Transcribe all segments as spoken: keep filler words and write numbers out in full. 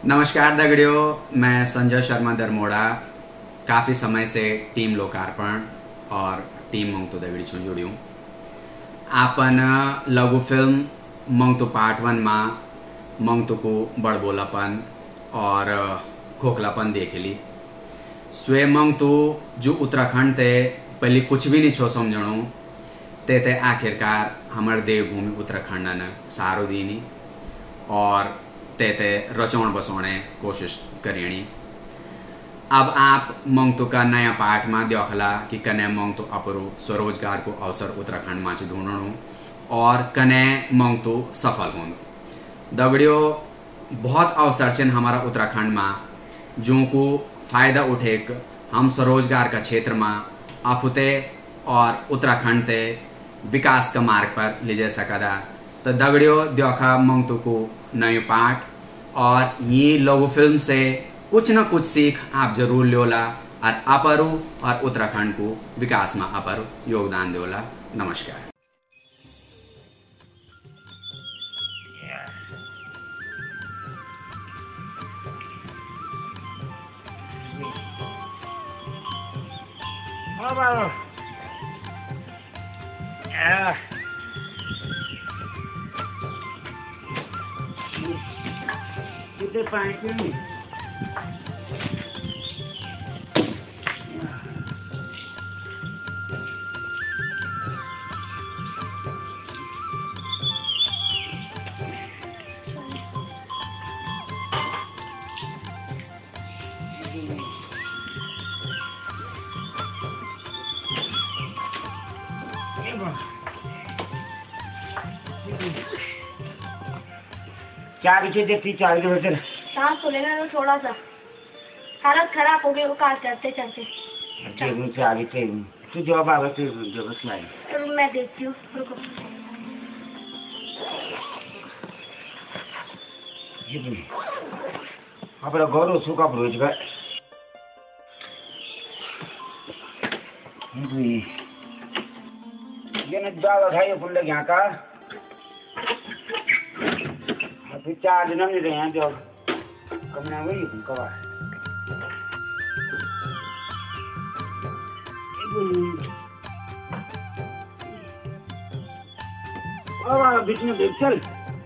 नमस्कार दगड़ियों, मैं संजय शर्मा दरमोड़ा काफ़ी समय से टीम लोकार्पण और टीम मंगतो दगड़ी छूँ जुड़्यूँ। आपन लघु फिल्म मंगतो पार्ट वन में मंगतो को बड़बोलापन और खोखलापन देखेली। स्वे मंगतो जो उत्तराखंड ते पहले कुछ भी नहीं छो समझणु ते ते आखिरकार हमारे देवभूमि उत्तराखंड ने सारो दीनी और ते ते रचौण बसौणे कोशिश करेणी। अब आप मंगतो का नया पार्ट में देखला कि कने मंगतो अपरो स्वरोजगार को अवसर उत्तराखंड में ढूंढणु और कने मंगतो सफल होंगे। दगड़ियों, बहुत अवसर छन हमारा उत्तराखंड में जो को फायदा उठे हम स्वरोजगार का क्षेत्र में अफुते और उत्तराखंड ते विकास का मार्ग पर ले जा सकदा। तो दगड़ियों, देखा मंगतो को नयो पार्ट और ये लघु फिल्म से कुछ न कुछ सीख आप जरूर लोला और अपरो और उत्तराखंड को विकास में अपरो योगदान दोला। नमस्कार। कितने पानी पीनी? क्या पीछे देखती चार किलोमीटर सांस तो लेना थोड़ा सा, हालत खराब हो गई वो कार चलते चलते। ट्रेन से आगे ट्रेन तू जवाब आवे तो जब सुनाई रुक मैं देखती हूँ, रुको। जी अपना गौरव सुखा रोजगार ये न दावा खाइए फुल लग यहाँ का फिर चार दिन नहीं रहे हैं जो कमना वही कवा है बीच में देख चल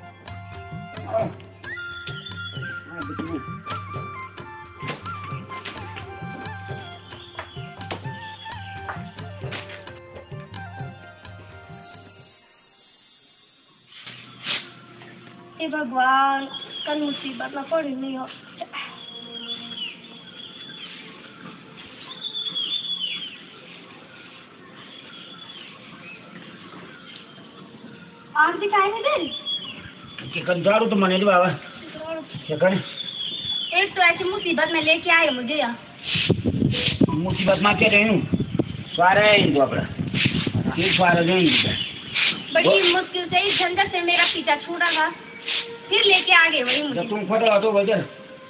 भगवान कल मुसीबत ना पड़ी नहीं हो। आग दिखाई नहीं दे रही। चिकन दारू तो मने बाबा चिकन एक तो ऐसी मुसीबत में लेके आए मुझे यहाँ। मुसीबत में क्या रही हूँ सारे हिंदू अपना ये सारे जो बड़ी मुश्किल से इस झंझट से मेरा पीछा छूटा था, फिर लेके आ गए वही मुझे। तुम फटा तो वजह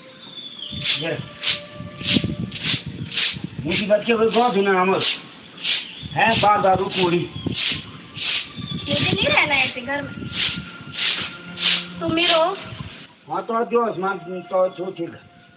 मुसीबत के कोई कौन सुना हम है बार दारू पूरी मुझे नहीं रहना ऐसे घर में। तुम ही रहो। हाँ तो जो आसमान तो छो ठीक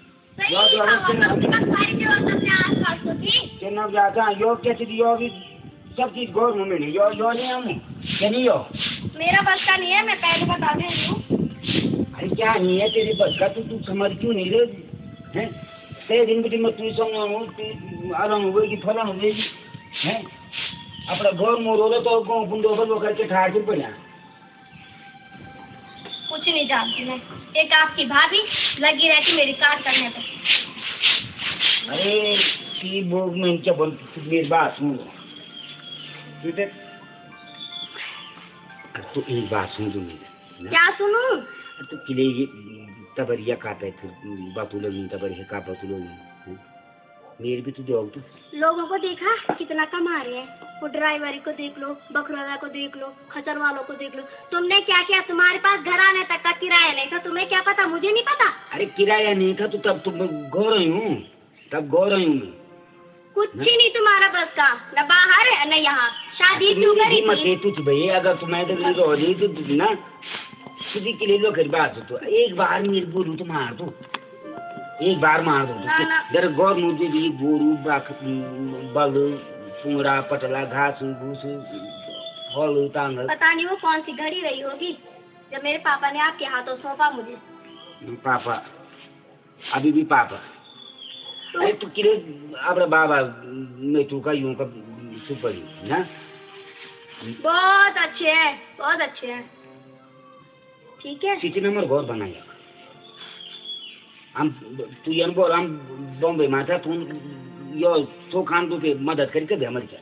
चुनाव जाता है योग कैसे योग सब चीज गौर में मिली यो यो नहीं हम क्या नहीं हो मेरा बस का नहीं है, मैं पहले बता दे रही हूँ। अरे क्या नहीं है तेरे बस का, तू तू समझ क्यों नहीं रहे हैं? तेरे दिन भी मैं तू समझ तू आराम हुए कि फलन हुए हैं अपना गौर मोर हो तो गाँव पुंडो बल करके ठार के पड़ा कुछ नहीं जानती मैं। एक आपकी भाभी लगी रहती मेरी कार करने पर। अरे की बोग में क्या बोल मेरी बात सुन तो एक बात सुन तू मेरी। क्या सुनूं? तो किले तबरिया काटे थे बातू लगी तबरिया का बातू लगी मेरे भी तो जाओ तो लोगों को देखा कितना कमा रहे हैं, वो ड्राइवरी को देख लो, बकरवाला को देख लो, खचर वालों को देख लो। तुमने क्या किया? तुम्हारे पास घर आने तक का किराया नहीं था, तुम्हें क्या पता? मुझे नहीं पता। अरे किराया नहीं था तो तब तुम गो रही हूँ तब गो रही हूँ कुछ ही नहीं तुम्हारा बस का, न बाहर है न यहाँ। शादी क्यों करी थी? तुझ भैया अगर तुम्हारे तो ना सीधी के लिए लो कर बात तो एक बार मेरी बोलूं तो मार दो एक बार मार दो ना ना जरा गौर मुझे भी गोरू बाख बल फुंगड़ा पटला घास घूस फल टांगल। पता नहीं वो कौन सी घड़ी रही होगी जब मेरे पापा ने आपके हाथों सौंपा मुझे। पापा अभी भी पापा तो अरे तू किरे अपने बाबा मैं तू का यूं का सुपर ना बहुत अच्छे हैं बहुत अच्छे हैं ठीक है। सिटी नंबर घर बनाया हम तू ये बोल हम बॉम्बे में था तू यो तो खान तू के मदद करके दे हमारी क्या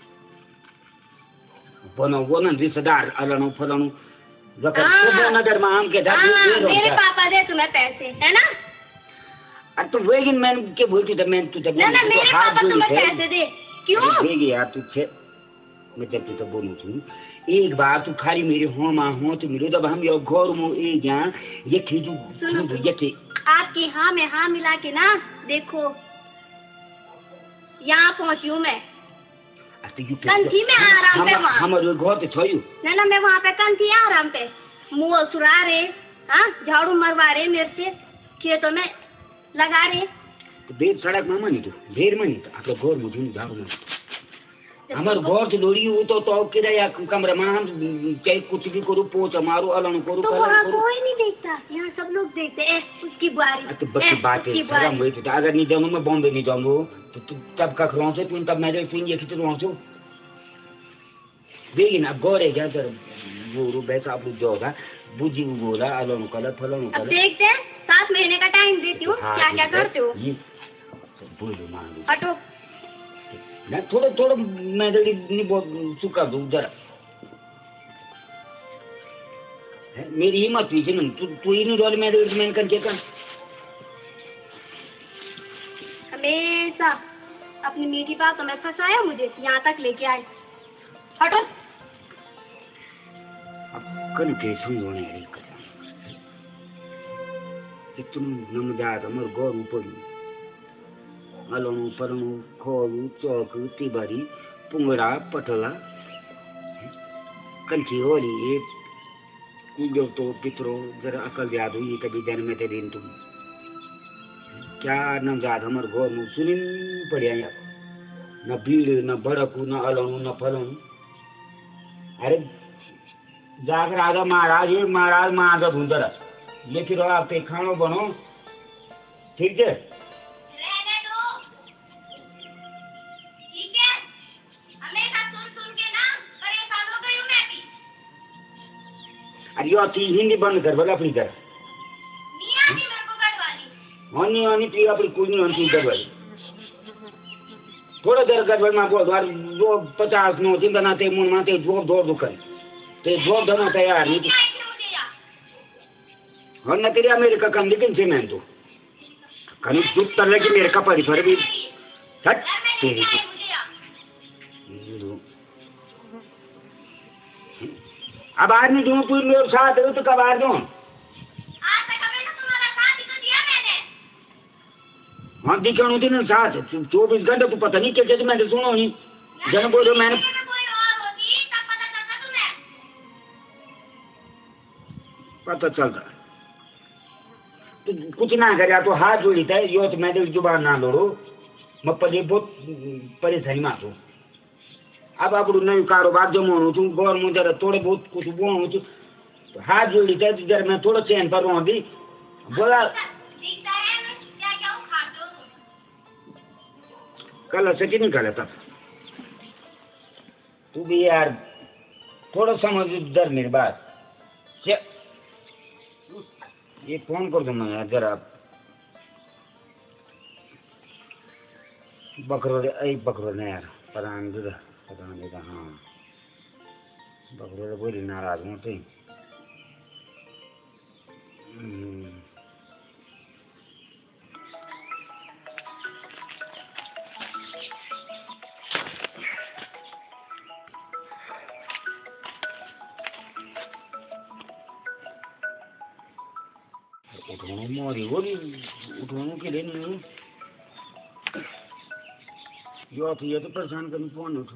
बनो वो ना रिश्तेदार अलनो फलानो जकर तो नगर में हम के दादी दे रहा मेरे पापा दे तुम्हें पैसे है ना। अरे तो वेगिन मैन के बोलती तो मैं तुझे ना ना मेरे पापा तुम्हें पैसे दे क्यों देगी यार तू छे मैं जब तू तो बोलूं तू एक बार तू खाली मेरे हो मां हो तो मेरे जब हम यो घर में ए जा ये खीजू सुनो ये के आपकी हाँ में हाँ मिला के ना देखो यहाँ पहुंची हूँ मैं कंठी में आराम पे वहाँ हमारे घर पे छोयू ना ना मैं वहाँ पे कंठी आराम पे मुँह सुरा रहे हाँ झाड़ू मरवा रहे मेरे से खेतों में लगा रहे तो बेर सड़क में मनी तो बेर मनी तो आपके घर में झूठ झाड़ू में हमारे घर से लोड़ी वो तो तो किरा या कमरे में हम चाहे कुछ भी करो पोच मारो अलग करो तो वहाँ कोई नहीं देखता यहाँ सब लोग देखते हैं उसकी बारी तो बच्ची बात है खराब हुई थी अगर नहीं जाऊँ मैं बॉम्बे नहीं जाऊँगा तो तू तब का खिलाऊँ से तू तब मैं तू ये खिंच रहा हूँ देखिए ना गोरे क्या तर वो रू बैठा आप लोग जाओगा बुझी बोला अलग कलर फलन अब देखते हैं सात महीने का टाइम देती हूँ क्या क्या करते हो बोलो मान हटो ना थोड़ा थोड़ा मैं जल्दी नहीं बहुत चुका दूँ जरा मेरी हिम्मत पीछे ना तू तू ही नहीं रोल मैं जल्दी मैंने करके कर हमेशा अपनी मीठी बातों में फंसाया मुझे यहाँ तक लेके आए हटो अब कल कैसे होने वाली कथा तुम नमदार अमर गौर ऊपर अलणु परणु खोलू चौक तिबारी पुंगड़ा पटला कंठी होली ये कुजो तो पितरो जरा अकल याद हुई कभी जन्म में दिन तुम क्या नमदार अमर गौर में सुनी पड़िया यार न भीड़ न भड़कू न अलणु न फलणु अरे जाकर आधा महाराज ये महाराज महाराज भूंदर ये फिर आप पे खानो बनो ठीक है अरे यो ती हिंदी बंद कर बोला अपनी तरह होनी होनी ती अपनी कुछ नहीं होनी इधर वाली थोड़ा देर गड़बड़ में बोल द्वार दो पचास नो चिंता ना ते मुन माते जोर दौड़ दुखन ते जोर धना तैयार नहीं और न तेरी अमेरिका कम लेकिन से मैं तो कहीं दुख तर लगी मेरे का परी पर भी हट तेरी अब आज नहीं दूँ पूरी लोग साथ हो तो कब आ दूँ हाँ दिखाऊँ दिन साथ चौबीस घंटे तो पता नहीं क्या क्या मैंने सुनो ही जन बोलो मैंने पता चलता तो कुछ ना करे तो हाथ जोड़ी था यो तो मैं जुबान ना लोड़ो मैं पहले बहुत परेशानी में हूँ अब आप नई कारोबार जमो छू गौर में जरा थोड़े बहुत कुछ बोणु छू तो हाथ जोड़ी था जरा मैं थोड़ा चैन पर रहूँ अभी बोला कल सची नहीं कल तब तू भी यार थोड़ा समझ डर मेरी बात ये फोन कर दो मैं यार जरा बकरो ऐ बकरो ने यार पता नहीं दूध पता नहीं हाँ बकरो बोली नाराज हूँ तो उठवानो मोरी वो भी उठवानो के लिए नहीं यो तो ये तो परेशान करने फोन उठो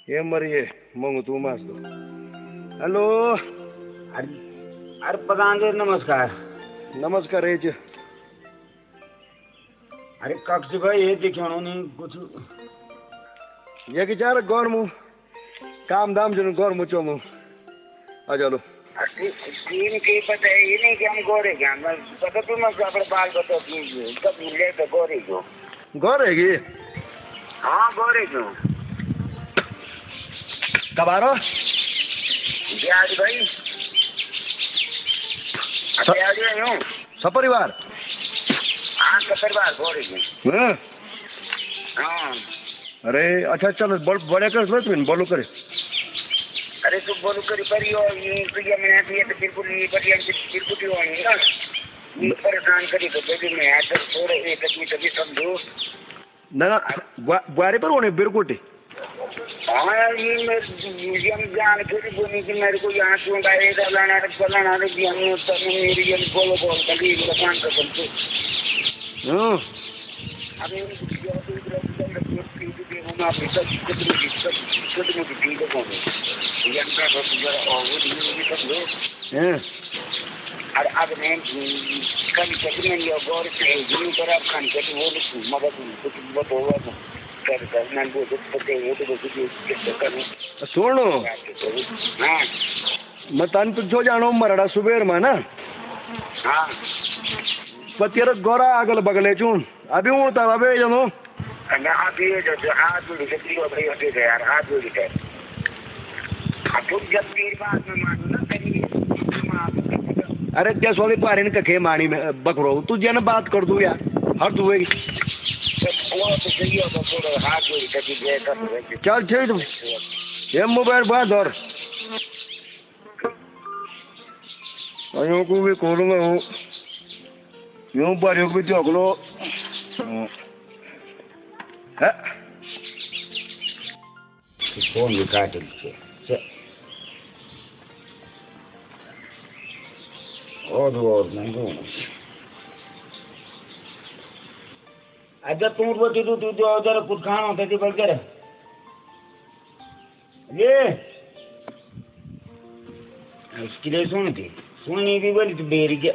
ये मरिए मंगू तू मास दो हेलो अरे अरे प्रधान जी नमस्कार नमस्कार एज अरे कक्ष भाई ये दिखाणो नहीं कुछ ये कि चार गौर मु काम दाम जन गौर मु चो मु आ चलो सीन के पता है ये नहीं कि हम गोरे क्या मैं पता तो मैं अपने बाल बता की कब मिले तो गोरे को गौर है कि हाँ गोरे को कब आ रहा ब्याज भाई ब्याज यूं सपरिवार हाँ सपरिवार गोरे को हाँ हाँ अरे अच्छा चलो बड़े कर लो तुम बोलो करे अरे तू बोलो करी परियो ये तो ये मैं भी तो बिल्कुल ये बढ़िया बिल्कुल ही होनी ना ये परेशान करी तो बेबी मैं आज थोड़े एक तक तभी समझो ना ना बारे पर होने बिल्कुल हाँ ये मैं म्यूजियम जान के बोलने की मेरे को यहाँ क्यों का ये डालना है फलाना है कि हम तो मेरी ये बोलो बोल कभी दुकान पर चलते हाँ अरे हम आप सब कुछ नहीं सब कुछ नहीं ठीक है ये अंदर बस जरा और वो ये सब लो हैं और अब मैं कल चक्र में ये गौर से जिन पर आप खान के वो मगर कुछ बहुत होगा तो कर करना वो तो पते वो तो कुछ कैसे करना सुनो हाँ मैं तन तो जो जानो मरड़ा सुबेर में ना हाँ पतियर गोरा अगल बगले चून अभी हूँ तब अबे जानो अगर आप ये जो जो हाथ जोड़ी से तीन भाई होते थे यार हाथ जोड़ी थे अब तुम जब तीन बात में मानो ना कहीं अरे क्या सोली पारे ने कखे मानी में बकरो तू जन बात कर दू यार हर तू वो तो सही हो तो थोड़ा हाथ जोड़ी कभी गए तो चल ठीक तुम ये मोबाइल बात और अयों को भी खोलूंगा हूँ यूं बारियों को भी तो अगलो है फोन भी काट लीजिए और और महंगो अच्छा तू बोलती तू तू जो उधर कुछ खाना होता थी बोल कर ये इसके लिए सुन थी सुननी भी बोली तो बेरी क्या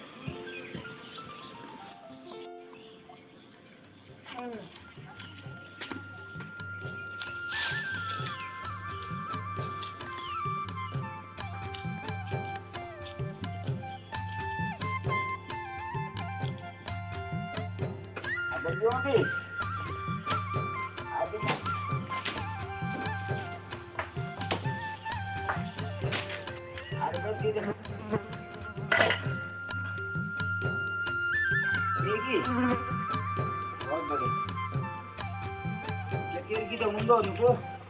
तो मुंडो देखो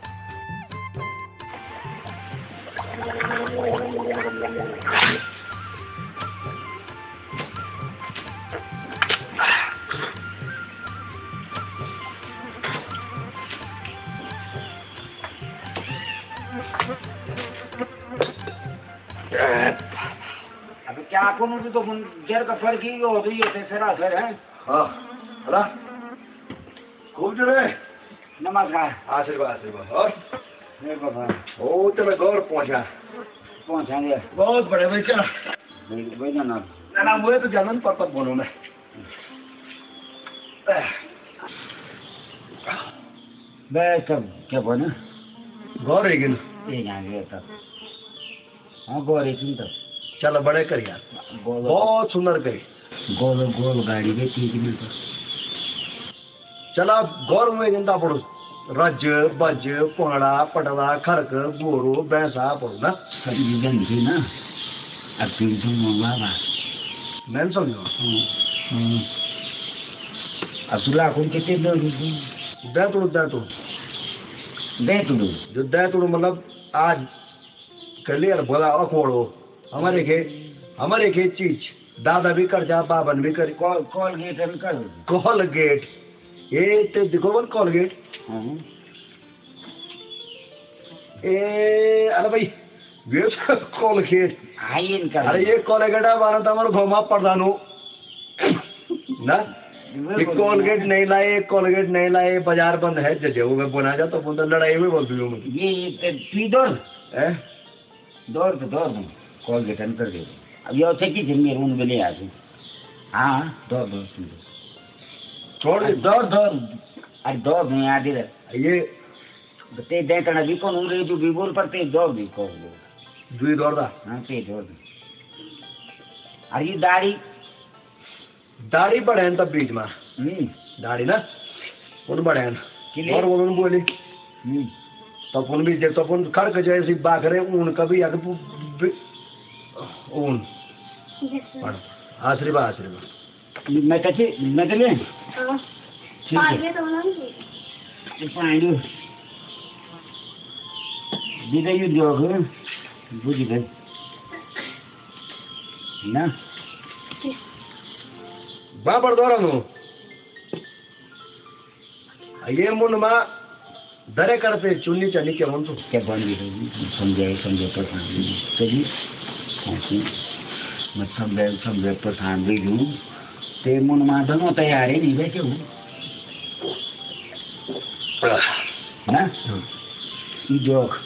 अब क्या करूँ तो जर का फर्क ही हो रही है सरासर है हाँ हला खूब जरे नमस्कार आशीर्वाद आशीर्वाद और मेरे भगवान ओ तो मैं गौर पहुंचा पहुंचाएंगे बहुत बड़े बेचा भाई ना ना ना मुझे तो जानन पर तब बोलूं मैं बस सब क्या बोले गौर है गिन ये जाएंगे तब हाँ गौर है सुन तब चलो बड़े कर यार बहुत सुंदर करी गोल गोल गाड़ी भी ठीक नहीं तो चला गौर में जिंदा पड़ो रज बज पोहड़ा पटला खरक बोरो भैंसा पड़ो ना सभी गंदी ना अब तीन सौ मंगवा मैं समझो अब सुला कौन कितने दो दे तुड़ो दे तुड़ो दे तुड़ो जो दे तुड़ो मतलब आज क्लियर बोला अखोड़ो हमारे के हमारे के चीज दादा भी कर जा बाबन भी कर कॉल कॉल गेट हम कर कॉल गेट ये ते देखो वन कॉल गेट ए अरे भाई वे कॉल गेट आई इनका अरे ये कॉल गेट है मानो तमर घोमा पड़दानो ना कोलगेट नहीं लाए, कोलगेट नहीं लाए, बाजार बंद है जजे वो मैं बना जा तो बोलता लड़ाई में बोल दूँ मुझे ये ये पी दौड़ है दौड़ तो दौड़ दूँ कॉल रिटर्न कर दे अब ये होते कि जिम्मे रूम में ले आ जाऊँ हाँ दौड़ दौड़ छोड़ दे दौड़ दौड़ अरे दौड़ दूँ याद इधर ये ते दे तना भी कौन उन रही जो भी बोल पर ते दौड़ दी कॉल दो दुई दौड़दा हाँ ते दौड़ दी अरे ये दाढ़ी दाढ़ी बढ़े तब बीच में हम्म दाढ़ी ना उन बढ़े किले? और वो उन बोली हम्म तब उन भी जब तब उन खड़क जैसी बाखरे ऊन कभी आगे ऊन पढ़ आशीर्वाद आशीर्वाद मैं कच्चे मैं चले हाँ ठीक है पानी तो नहीं पानी दीदा यू जोग बुझ गए ना बाबर दौरा नो ये मुन मा दरे करते चुन्नी चन्नी के मन तो क्या बन गई समझे समझे पर चलिए ऐसे मैं समझे समझे पर ध्यान भी दूँ ते मुन मा दोनों तैयार है नहीं बैठे हूँ ना ये जोग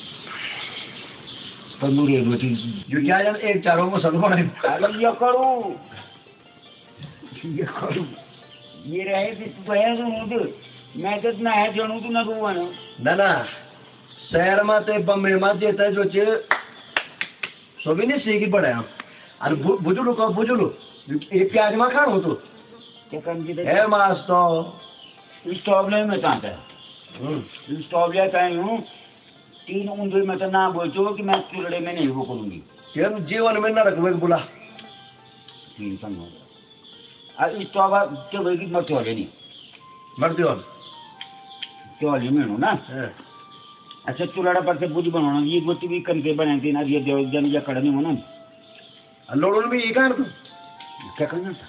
पर मुझे रोटी जो क्या जान एक चारों में सलमान है अरे ये करूँ ये करूँ ये रहे थे तू है तो मुझे मैं तो ना है जानू तू ना रुआ ना ना ना शहर में ते बम्बे में जेता जो चे सो भी नहीं सीखी पड़े हम अरे बुजुलू का बुजुलू ये प्याज में खान हो तो क्या कर जी है मास तो स्टॉप ले मैं कहाँ था स्टॉप ले कहीं हूँ तीन ऊँधे में तो ना बोलते कि मैं चुरड़े में नहीं वो करूँगी यार जीवन में न रखवे बुला तीन संग हो अब स्टॉप के भाई की मत चले नहीं मरते हो चले में हूँ ना अच्छा चुराड़ा पर से बुझ बनाना ये गोटी भी करके बनाई थी ना ये देव जन या कड़ने हो ना लोड़ों में ये कहा तो क्या करना था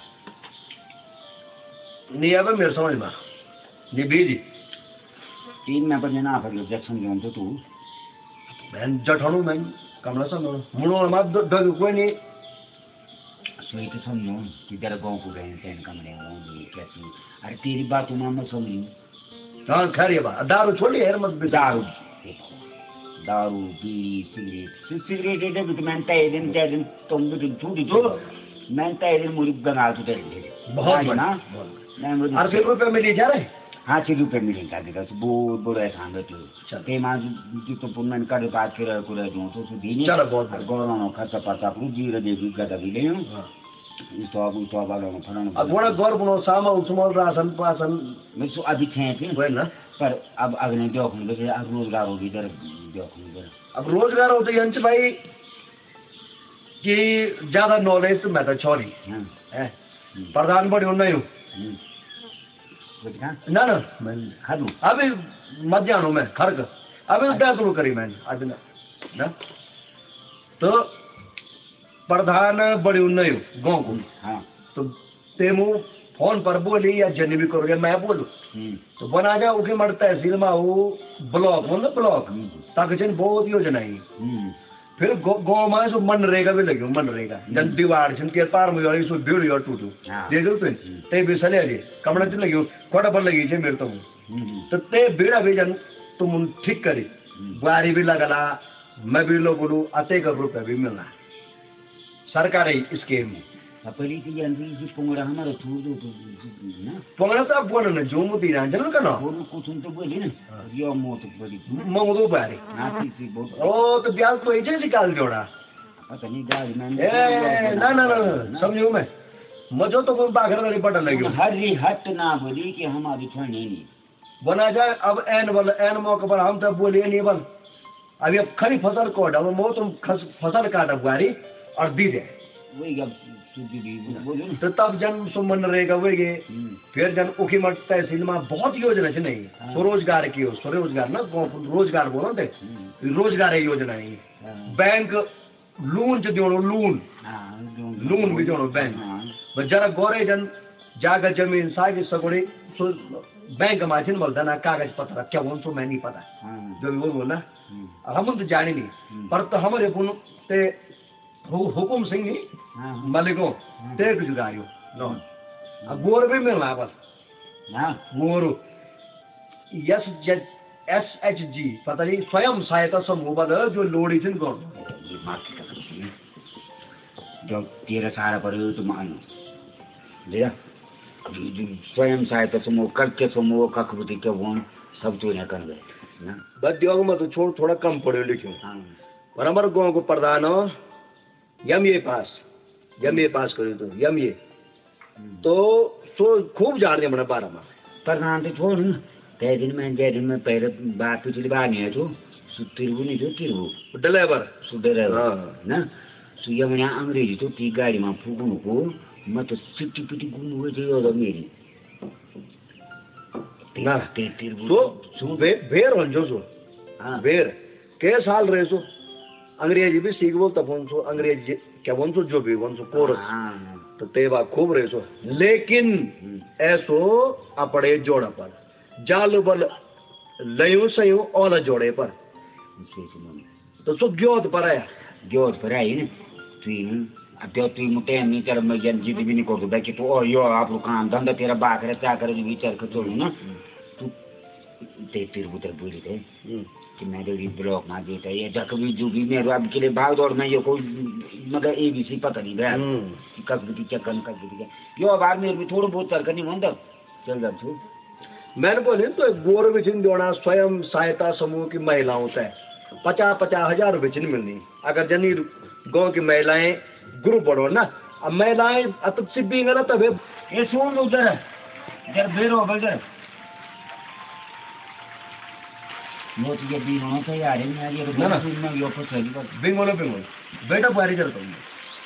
नहीं अब मेरे समझ में ये बीजी तीन में पर ना पर जैक्सन जोन तो तू मैं जठानू मैं कमला समझो मुनो मत दो कोई नहीं सोई तो समझो कि तेरा गाँव को गए तेन कमरे गाँव कैसी अरे तेरी बात मैं मत समझी हाँ खैर ये बात दारू छोड़ी यार मत दारू दारू बीड़ी सिगरेट सिगरेट है तो मैं तय दिन तय दिन तुम भी झूठी तो मैं तय दिन मुझे बना तो तय बहुत ना मैं मुझे अरे रुपये मिली जा रहे हाँ छः रुपये मिलेगा देखा बहुत बड़ा एहसान है तो ते माँ जी तो पुण्य कर बात फिर कर दूँ तो सुधी चलो बहुत गौरव खर्चा पड़ता अपनी जीव देवी गदा भी ले तो अब तो अब वालों फलाना अब बड़ा गौर बनो सामा उस्मोल राशन पासन मैं सो अभी थे थे वही ना पर अब अगले जो खुल गए अब रोजगार होगी इधर जो खुल गए अब रोजगार होते हैं अंश भाई कि ज्यादा नॉलेज तो मैं तो छोड़ी है प्रधान बड़ी नहीं हूँ ना ना मैं खादू अभी मत जानो मैं खर्क अभी क्या शुरू करी मैंने आज ना ना तो प्रधान बड़ी नहीं हूँ गाँव को हाँ तो तेमू फोन पर बोली या जन भी करोगे मैं बोलू तो बना जा उके मर तहसील में वो ब्लॉक मतलब ब्लॉक तक जन बहुत योजना है फिर गाँव में सो मनरेगा भी लगे मनरेगा जन दीवार जन के पार में वाली सो भीड़ और टूटू दे दो पे ते भी सले अरे कमरा चल लगी कोटा पर लगी छे मेरे तो तो ते भीड़ अभी जन तुम ठीक करी बारी भी लगला मैं भी लोग बोलू अते का रुपये भी मिलना सरकारी स्कीम अपनी की जानती है पंगड़ा हमारा छोड़ दो तो ना पंगड़ा तो अब बोलो ना जो मुती ना जन का ना बोलो कुछ तो बोली ना यो मौत बड़ी मंगदो बारी ना थी बहुत ओ तो ब्याज तो एजेंसी निकाल जोड़ा पता नहीं गाड़ी में ए ना ना ना समझो मैं मजो तो कोई बाखर वाली पटल लगी हरी हट ना बोली कि हमारी छोड़नी नहीं बना जाए अब एन बोल एन मौके पर हम तब बोलिए नहीं बल अभी अब खरी फसल कोट अब मो तुम फसल काट बुआरी और दी दे वही अब तो तब जन सुमन रहेगा वही फिर जन उखी मट तहसील में बहुत योजना है नहीं स्वरोजगार की हो स्वरोजगार ना रोजगार बोलो थे रोजगार है योजना है बैंक लून च दियो लून लून भी दियो बैंक जरा गोरे जन जाकर जमीन सागी सगोड़ी बैंक में छिन बोलता ना कागज पत्र क्या बोल तो मैं नहीं पता जो भी वो बोला हम तो जाने नहीं पर तो हमारे पुन ते हुकुम सिंह मलिको ते गुजरायो नो अब गोर भी मिलना बस हाँ गोर एस एस एच जी पता नहीं स्वयं सहायता समूह बद जो लोड़ी थी गौर ये मार्केट का समझी है जो तेरा सहारा पर तो मानो लिया स्वयं सहायता समूह करके समूह कखबती के वो सब तो कर गए ना बद्योग में तो छोड़ थोड़ा कम पढ़े लिखे हाँ पर हमारे गाँव को प्रधान हो M A pass M A पास करी तो एम ए तो सो खूब जान दिया मैंने बारह में प्रधान तो छोड़ ना तय दिन में जय दिन में पहले बात पिछली बार नहीं है तो तिरगु नहीं तो तिरगु ड्राइवर सुधर हाँ ना सुया मैंने अंग्रेजी तो की गाड़ी में फूकू को मैं तो सिटी पिटी घूम हुए थे और मेरी ना तिरगु सो सो बे बेर हो जो सो हाँ बेर के साल रहे सो अंग्रेजी भी सीख बोल तब सो अंग्रेजी क्या वन सो जो भी वन सो कोरस हाँ तो तेवा खूब रहे सो लेकिन ऐसो अपने जोड़ा पर जालू बल लयू सयू और जोड़े पर तो सो ग्योत पर आया ग्योत पर आई ना तू अब तो तू मुटे नहीं कर मैं जन जीत भी नहीं कर दूँ कि तू और यो आप लोग काम धंधा तेरा बात करे क्या करे विचार कर छोड़ू ना तू ते तिरगु तर बोली थे कि मैं तो ये ब्लॉक ना देता ये जक भी जो भी मेरे अब के लिए भाग दौड़ में ये कोई मगर ए बी सी पता नहीं भैया कब भी क्या कन कब भी क्या यो बाद में भी थोड़ा बहुत कर नहीं मन तब चल जा तू मैंने बोले तो गोर विचिन जोड़ा स्वयं सहायता समूह की महिलाओं से पचास पचास हजार रुपये मिलनी अगर जनी गाँव की महिलाएं ग्रुप बढ़ो ना अब महिलाएं अत सिब्बी गलत तब ये सुन उधर इधर बेरो बगैर वो तो ये भी होना चाहिए यार मैं ये ना ना मैं यो को सही कर बिंगोलो बिंगोलो बेटा बारी करता हूँ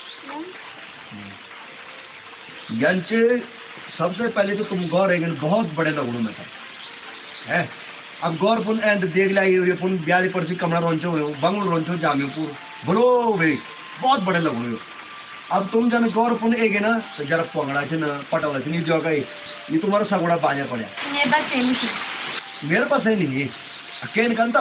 यंचे सबसे पहले तो तुम गौर है बहुत बड़े लगड़ों में था है अब गौर पुन एंड देख लिया ये पुन ब्याली पर से कमरा रोंचो हो बंगल रोंचो जामे पूर बोलो भाई बहुत बड़े लगड़े हो अब तुम जन गौर पुन एक है ना जरा पकड़ा थे ना पटवा थे नहीं जो गई ये तुम्हारा सगुड़ा बाजा पड़ा मेरे पास है नहीं मेरे पास है नहीं अकेले करता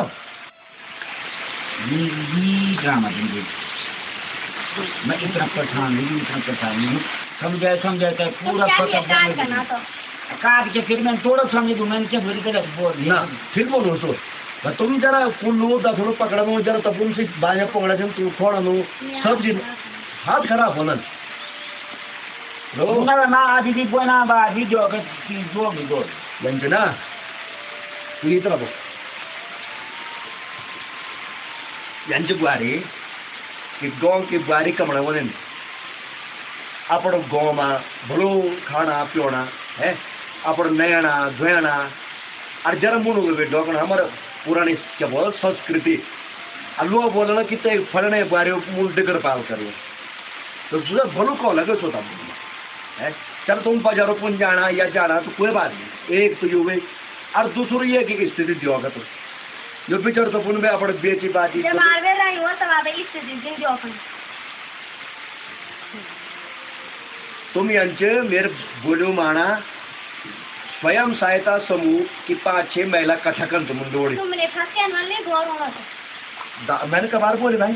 ये ये ड्रामा देंगे मैं इतना परेशान नहीं इतना परेशान नहीं समझे समझे तो पूरा पता करना तो काट के फिर मैं थोड़ा समझ दूँ मैंने क्या बोली तेरा बोल ना फिर बोलो सो पर तुम जरा कुल्लू दखलो पकड़ा नो जरा तब उनसे बाजा पकड़ा थे तू थोड़ा नो सब जी हाथ खराब होना ना ना आधी भी बना बाजी जो के जो भी दो लंजना तू इतना बोल यांचे बुआरी कि गाँव की बुआरी कमड़ा वो नहीं अपनो गाँव में भलो खाना पियोना है अपनो नयना धोयना और जरा मुनो में डॉक्टर हमारे पुरानी क्या बोल संस्कृति अल्लुआ बोलना कि ते फलने बुआरी मुंह डिगर पाल करो तो तुझे भलो को लगे सोता है चल तुम बाजारों पुन जाना या जाना तो कोई बात नहीं एक तो युवे और दूसरी ये की स्थिति दियोगा तो जो पिक्चर तो पुन में अपने बेटी बाजी जब मारवे रही हो तब आप इस दिन जो अपन तुम यांचे मेरे बोलो माना स्वयं सहायता समूह की पांच छह महिला कथा कर तुम लोड़ी तुमने फंसे न ले गौर होगा तो मैंने कबार बोले भाई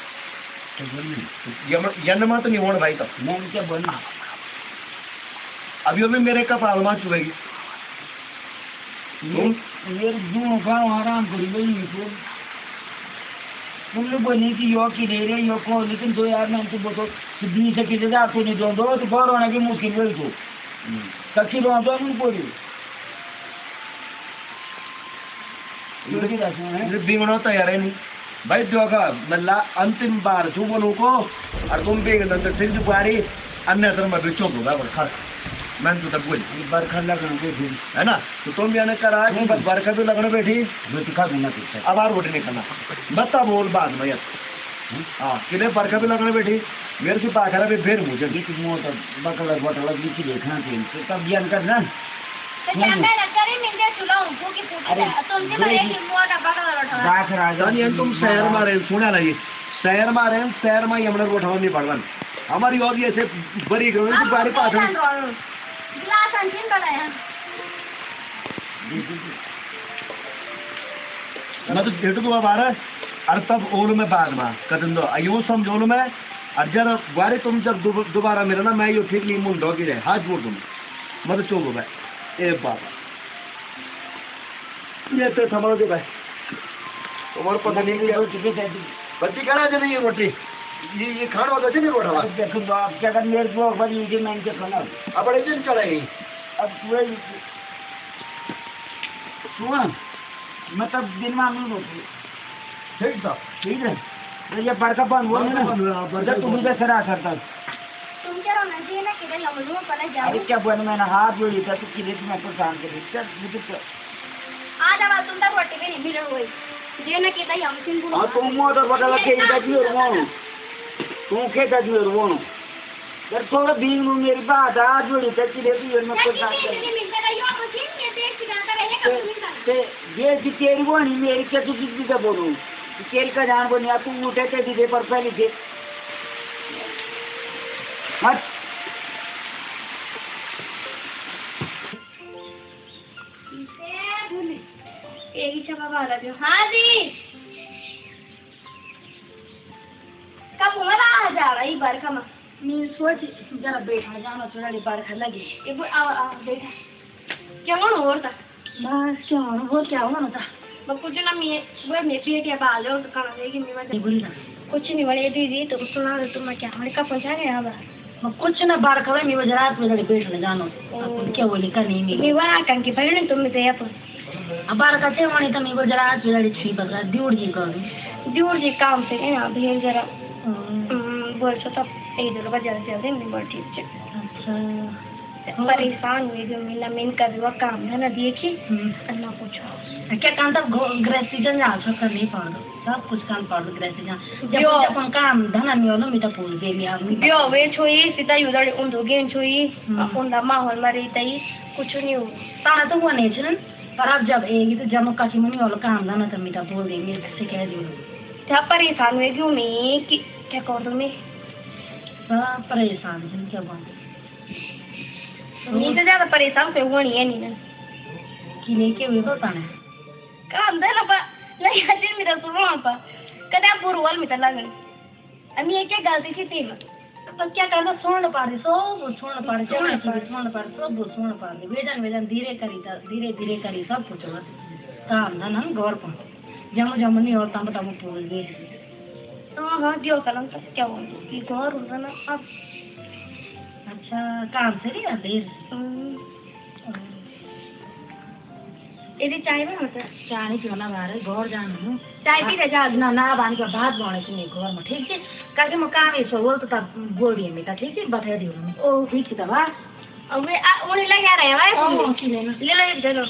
यन मत नहीं होना भाई तब मैंने क्या बोलना अभी अभी मेरे कपाल मार चुकेगी तुम ये जो गाँव आराम करी गई तो तुम लोग बोलने की यो की दे रहे यो को लेकिन दो यार मैं तो बोलो बीस से किसी हजार तो नहीं दो दो तो गौर होने की मुश्किल हुई तो कच्ची बात तो हम बोली बीमनो तैयार है नहीं भाई दोगा मल्ला अंतिम बार तू बोलू को और तुम भी नंतर सिंध बुआरी अन्य धर्म में बिचो को बराबर खा मैंने तो तब बोली बरखा लगना बैठी है ना तो तुम भी करा कि बस बरखा भी लगने बैठी दिखा देना कुछ अब और रोटी नहीं करना बता बोल बाद में यार हाँ किले बरखा भी लगने बैठी मेरे से पाखरा भी फिर मुझे मोटर बकला बटला लिखी देखना चाहिए तब ज्ञान करना तो क्या मैं करे मिंदे चुलाऊं भूखी पूछे तुमसे बड़े की मोटा बकला रोटा दाख राजा ये तुम शहर में रहे सुना ना ये शहर में रहे शहर में हमने रोटा नहीं पड़वा हमारी और ये ऐसे बड़ी गई बारी पास गिलास अंतिम बनाया मैं तो डेट तो बारह और तब ओल में बाद में कदम दो अयो समझोल में और जरा बारे तुम जब दो- दोबारा मेरा ना मैं यो ठीक नहीं मुंडो की रहे हाथ जोड़ तुम मत चोगो भाई ए बाबा ये तो थमा दे भाई तुम्हारे पता नहीं क्या बच्ची करा दे नहीं रोटी ये ये खाना होता है नहीं रोटा देखो तो आप क्या कर मेरे को बड़ी मुझे मैं इनके खाना अब बड़े दिन चढ़ाई अब पूरे सुन मतलब दिन में नहीं होती ठीक था ठीक है तो ये बड़का बन हुआ है ना जब तुम इधर सरा करता तुम क्या रोना चाहिए ना कि हम लोग पहले अरे जाओ क्या बन मैंने हाथ जोड़ी था तो किले में परेशान कर चल मुझे क्या आज अब तुम तक रोटी भी नहीं मिल हुई जे ना कि हम सिंह हाँ तुम मोटर बदल के इधर भी और वो तू के इधर भी और वो यार थोड़ा बीन में मेरी बात हाथ जोड़ी था किले भी में परेशान कर ते ये जी तेरी वो नहीं मेरी क्या तू किसी का बोलूं तेल का जान बनिया तू उठे थे दीदे पर पहले थे मत यही छपा वाला जो हाँ जी कब उमर आ जा रहा है बरखा में मैं सोच जरा बैठा जाना थोड़ा बरखा लगे ये वो आ आ बैठा क्या हो हो रहा बस क्या हो वो क्या हो ना था बस कुछ ना मैं वो मैं भी क्या बाल हो तो कहाँ देगी मैं नहीं बोली ना कुछ नहीं बोले दीदी तुम सुना दो तुम क्या हमारे का पहुंचा गया यहाँ पर कुछ ना बार खबर मैं गुजरात में बैठने जानो क्या बोली करनी नहीं मैं वहाँ कहीं की पहले तुम से यहाँ पर अब बार का थे वहीं तो मैं गुजरात में लड़ी थी बता दूर जी कर दूर जी काम से यहाँ भी जरा बोल सो तब एक जगह बाजार से आते नहीं बढ़ ठीक है अच्छा परेशान हुई जो मिला मेन का भी वो काम है ना देखी ना पूछो क्या काम तब गृह सीजन जा कर नहीं पड़ दो सब कुछ काम पड़ दो गृह सीजन जब अपन काम धना नहीं होना मैं तो पूछ दे लिया बियो वे छोई सीधा उधर उन दो गेन छोई उन दा माहौल में रहता ही कुछ नहीं हो तारा तो वो नहीं चलन पर अब जब एक तो जम्मू कश्मीर में वाला काम धना तो मैं तो बोल दे मेरे से कह दो क्या परेशान हुए क्यों मैं कि क्या कर दूं मैं सब परेशान हैं क्या बात मैं तो ज्यादा परेशान कोई हुआ नहीं है नहीं ना कि लेके हुए तो ताने काम दे ना पा नहीं हजे मेरा सुनो पा कदा बुरवाल में तला गई अमी ये क्या गलती थी तेल तो क्या करना सोन पाड़े सब सोन पाड़े सोन पाड़े सोन पाड़े सब सोन पाड़े वेदन वेदन धीरे करी था धीरे धीरे करी सब कुछ हो काम ना ना गौर पर जम जम नहीं और तब तब बोल दे हाँ हाँ दियो कलम तक क्या हो कि गौर होता ना अब अच्छा काम से नहीं आते यदि चाय में होता चाय क्यों ना बाहर घर जाना चाय पी जा ना ना बांध के बात बोले कि घर में ठीक है करके मैं काम है सो बोल तो तब बोल दिए मैं ठीक है बता दियो ओ ठीक है बा अब वे उन्हें लगा रहे हैं भाई ओ की लेना ले लो चलो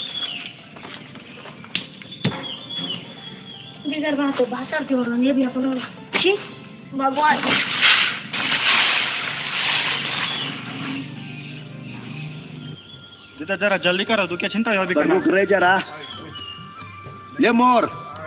बिगर बात तो बात करते हो रही है भी अपन ठीक भगवान दीदा जरा जल्दी करो तू क्या चिंता है अभी करना रुक रे जरा ले मोर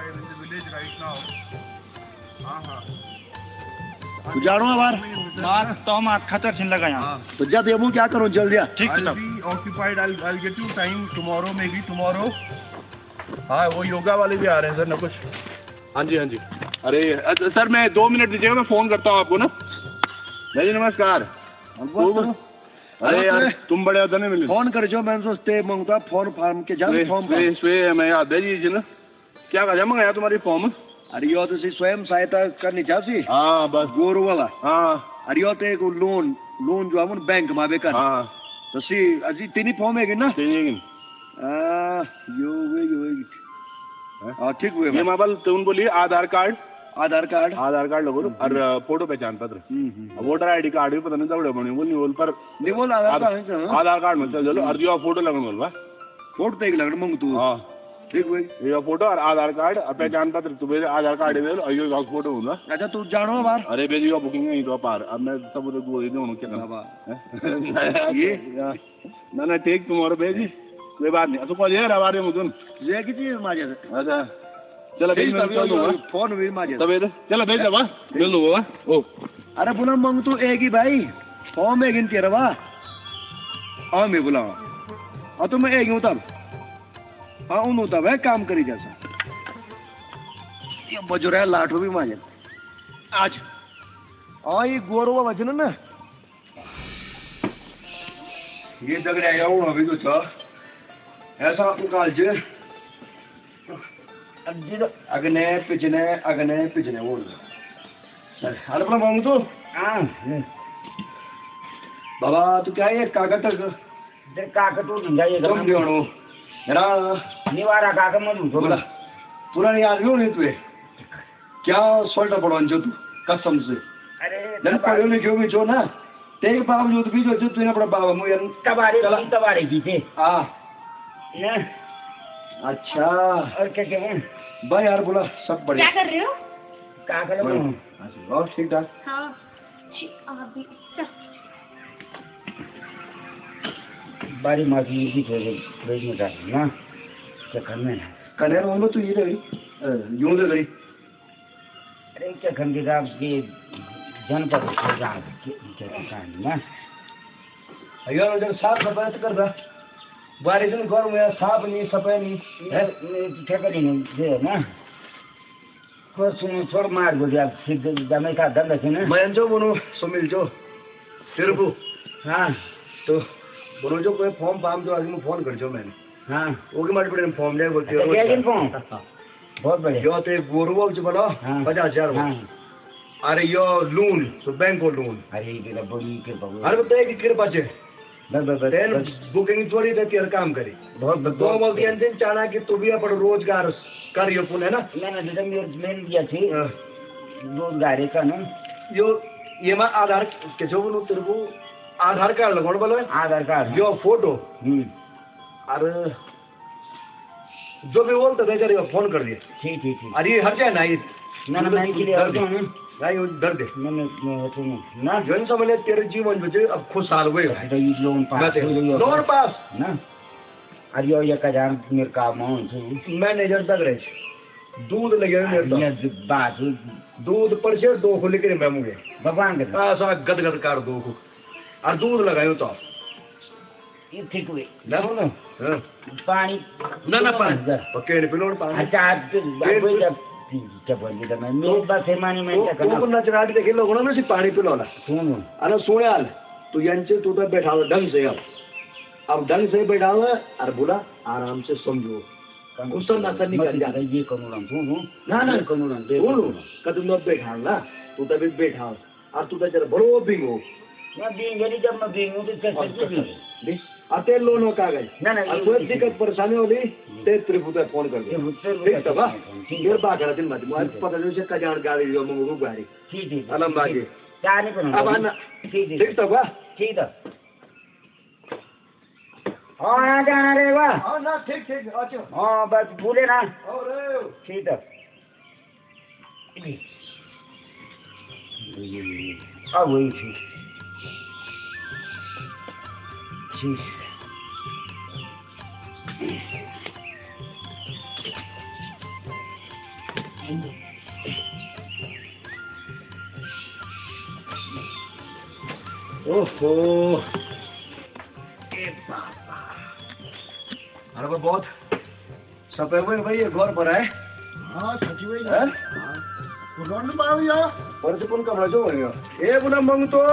तू जानो बार मार तो मार खतर छिन लगा यहाँ तो जब ये क्या करूं जल्दी आ ठीक है I'll तब be occupied. I'll I'll get you time tomorrow, maybe tomorrow. हाँ वो योगा वाले भी आ रहे हैं सर ना कुछ हाँ जी हाँ जी अरे अच्छा, सर मैं दो मिनट दीजिएगा मैं फोन करता हूँ आपको ना जी नमस्कार अरे यार तुम बड़े होता नहीं मिले फोन कर जो मैं सोचते मंगता फोन फार्म के जान फॉर्म स्वे स्वे मैं याद दे दीजिए ना क्या कहा मंगाया तुम्हारी फॉर्म अरे यो तो सी स्वयं सहायता करनी चाहिए हाँ बस गोरू वाला हाँ अरे यो तो एक लोन लोन जो हम बैंक में बेकर हाँ तो सी अजी तीन फॉर्म है ना ठीक आ यो वे यो हाँ ठीक हुए ये माबल तुम बोलिए Aadhaar card Aadhaar card Aadhaar card लगो और फोटो पहचान पत्र वोटर आईडी कार्ड भी पता नहीं दौड़े बने बोल नहीं बोल पर नहीं बोल आधार कार्ड आधार कार्ड में चल चलो और जो फोटो लगन बोल बा फोटो तो एक लगन मंग तू हाँ ठीक हुई ये फोटो और आधार कार्ड और पहचान पत्र तुम्हें आधार कार्ड दे लो यो यो फोटो होगा अच्छा तू जानो बार अरे बेजी यो बुकिंग नहीं तो पार अब मैं सब तो बोल दे उनको क्या करना ये ना ना ठीक तुम्हारे बेजी कोई बात नहीं तो कॉल यार हमारे मुझे ये की चीज माजे अच्छा चलो भेज मैं चल दूंगा फोन भी माजे तब चलो भेज दबा भेज दूंगा ओ अरे बुला मंग तू एक ही भाई फॉर्म एक इन तेरा वा हाँ मैं बुला हाँ तो मैं एक हूँ तब हाँ उन तब है काम करी जैसा ये बजुरा लाठो भी माजे आज हाँ ये गोरवा वचन ना ये दगड़े आया हूँ अभी तो था ऐसा आपको कालज अगने पिछने अगने पिछने वो अरे अपना मांग तो हाँ बाबा तू क्या है कागज तक काका तो जाइए तुम क्यों हो मेरा निवारा काका मधु तो बोला पुरानी आदमी हो नहीं तुझे क्या सोल्टा पड़ो जो तू कसम से अरे जन पढ़ो नहीं क्यों भी जो ना तेरे बावजूद भी जो तूने अपना बाबा मुझे तबारे की तबारे की थे हाँ ना अच्छा और क्या क्या है भाई यार बोला सब बढ़िया क्या कर रहे हो? काका लोग और ठीक ठाक हाँ आप भी चल। बारी माफी की थे फ्रिज में डाल ना क्या करना है कनेर वालों तू ये रही यूं दे गई अरे क्या खन के साहब के जनपद से जहाँ क्या कहानी ना यार जब साफ सफाई कर रहा बारिश में घर में साफ नहीं सफाई नहीं है ठेका नहीं दे ना कुछ सुनो छोड़ मार बोलिए आप सीधे दमे का धंधा से ना मैं जो बोलो सुमिल जो फिर को हाँ तो बोलो जो कोई फॉर्म पाम तो आदमी फोन कर जो मैंने हाँ वो के मार्केट में फॉर्म ले बोलते अच्छा, क्या दिन फॉर्म बहुत बढ़िया यो तो गोरवा जो बना हाँ। पचास हजार हाँ अरे यो लोन तो बैंक को लोन अरे ये बड़ी के बहुत अरे बताइए कि कृपा से बस बस ट्रेन बस बुकिंग थोड़ी देती है काम करी बहुत बस दो बोलती है दिन चाहना कि तू भी अपन रोजगार कर यो पुन है ना ना ना बेटा मेरे मेन दिया थी हाँ। रोजगार का ना यो ये मैं आधार के जो बोलूं तेरे को आधार कार्ड लगाओ बोलो आधार कार्ड यो फोटो हम्म अरे जो भी बोलते थे करिए फोन कर दिए ठीक ठीक ठीक अरे ये हर जाए ना ये ना ना मैं के लिए डर आता दे हूँ ना नहीं वो डर दे ना मैं मैं होता हूँ ना जन समझ तेरे जीवन बचे अब खुशहाल हुए तो ये लोन पास लोन पास ना अरे यो ये का जान मेरे का अमाउंट है मैनेजर तक रहे दूध लगे मेरे तो ये बात दूध पर से दो को लेकर मैं मुझे भगवान के हाँ सा गद गद कर दो को और दूध लगायो तो ये ठीक हुए ना ना हाँ। पानी ना ना पानी पक्के नहीं पिलोड़ पानी अच्छा आप वही जब क्या बोल दिया मैं मेरे पास है मानी मैं क्या वो करना नचरा के देखे लोगों ने पानी पिलोला सुनो अरे सुने आल तू यंचे तू तो बैठा हो ढंग से अब अब ढंग से बैठा हुआ और बोला आराम से समझो गुस्सा ना करनी कर जा ये करूँ सुनो ना ना करूँ बोलो कदम न बैठा ना तू तभी बैठा हो और तू तो जरा बड़ो भी हो मैं बींगे जब मैं बींगू तो कैसे बींगे अते लोनो कागज ना ना कोई दिक्कत परेशानी होली ते त्रिभुता फोन कर दे ठीक है बा फिर बात करा दिन मत मुझे पता नहीं से कजान गाड़ी जो मंगू गाड़ी ठीक ठीक अलम बागे क्या नहीं करूँ अब आना ठीक ठीक ठीक तो बा ठीक है हाँ आ जाना रे वाह हां ना ठीक ठीक अच्छा हाँ बस भूले ना अरे ठीक है अब वही ठीक ठीक ओहो ए बाबा अरे वो बहुत सपे हुए भाई ये घर पर है हाँ सची वही हैं रोड में आओ यार पर से कौन कमरा जो हो ए बुला मंग तो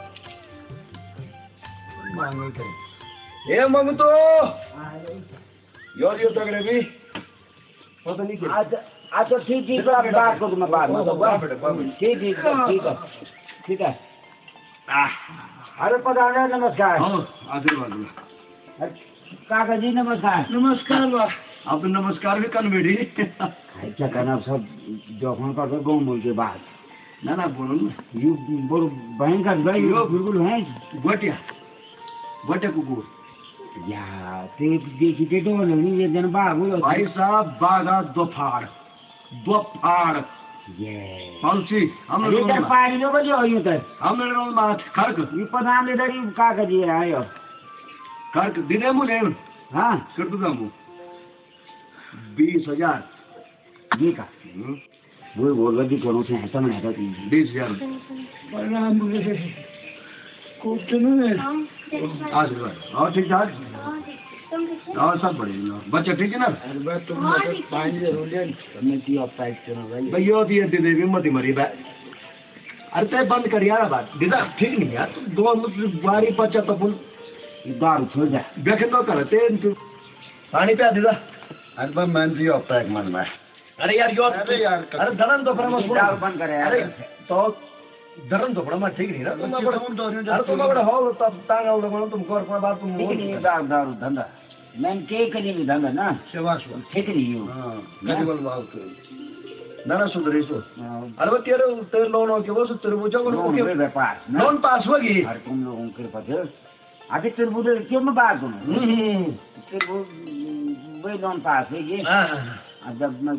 मांगो तो ए मंग तो योर यो तगड़े भी पता नहीं क्या अच्छा अच्छा ठीक ठीक है बात करो मैं बात में ठीक ठीक है ठीक है ठीक है अरे प्रधान नमस्कार हाँ आशीर्वाद काका जी नमस्कार नमस्कार बा आप नमस्कार भी कर बेटी क्या करना सब जोखन का गाँव बोल के बाद ना ना बोलो ना यू बोल भयंकर भाई बिल्कुल है बटिया बटे कुकुर या ते देखी ते तो नहीं ये जन बाग बोलो भाई साहब बागा दोफाड़ दोफाड़ ये पंछी हम ये तर पानी लो बजो यूं तर हम लोग बात खर्क ये प्रधान ले दरी काका जी आयो खर्क दिने मुले हाँ कर दूंगा मु बीस हजार ये का वो बोल रही कोनो से ऐसा मैं आता थी बीस हजार प्रणाम मुझे कुछ नहीं हाँ, आशीर्वाद और ठीक ठाक हाँ, ठीक। तुम ठीक हो? और सब बढ़िया बच्चे ठीक है ना अरे तुम हाँ, मतलब ठीक है। पानी जरूर ले मैं ती ऑफ साइड चलो भाई भाई यो दिए दे देवी मती मरी बा अरे ते बंद कर यार बात दीदा ठीक नहीं यार तुम दो मतलब बारी बच्चा तो बोल दारू छोड़ जा देखे तो करते तू पानी पे दीदा अरे बस मैं भी होता है मन में अरे यार यो अरे यार अरे धरन तो परमा सुन दारू बंद करे यार अरे तो धरन तो परमा ठीक नहीं ना तुम बड़ा अरे तुम बड़ा हो तब तांग आउट मानो तुम कर पर बात तुम ठीक नहीं दारू दारू धंधा मैं के करी में धंधा ना सेवास ठीक नहीं हूं हां गरीबल बात ना ना सुधरी तो अरे वो तेरे तेरे लोन हो के वो तो तेरे वो जो लोन व्यापार लोन पास होगी अरे तुम लोगों के पास अभी तेरे बुढ़े क्यों मैं बात करूं हम्म तेरे वो वो लोन पास है ये हां अब जब मैं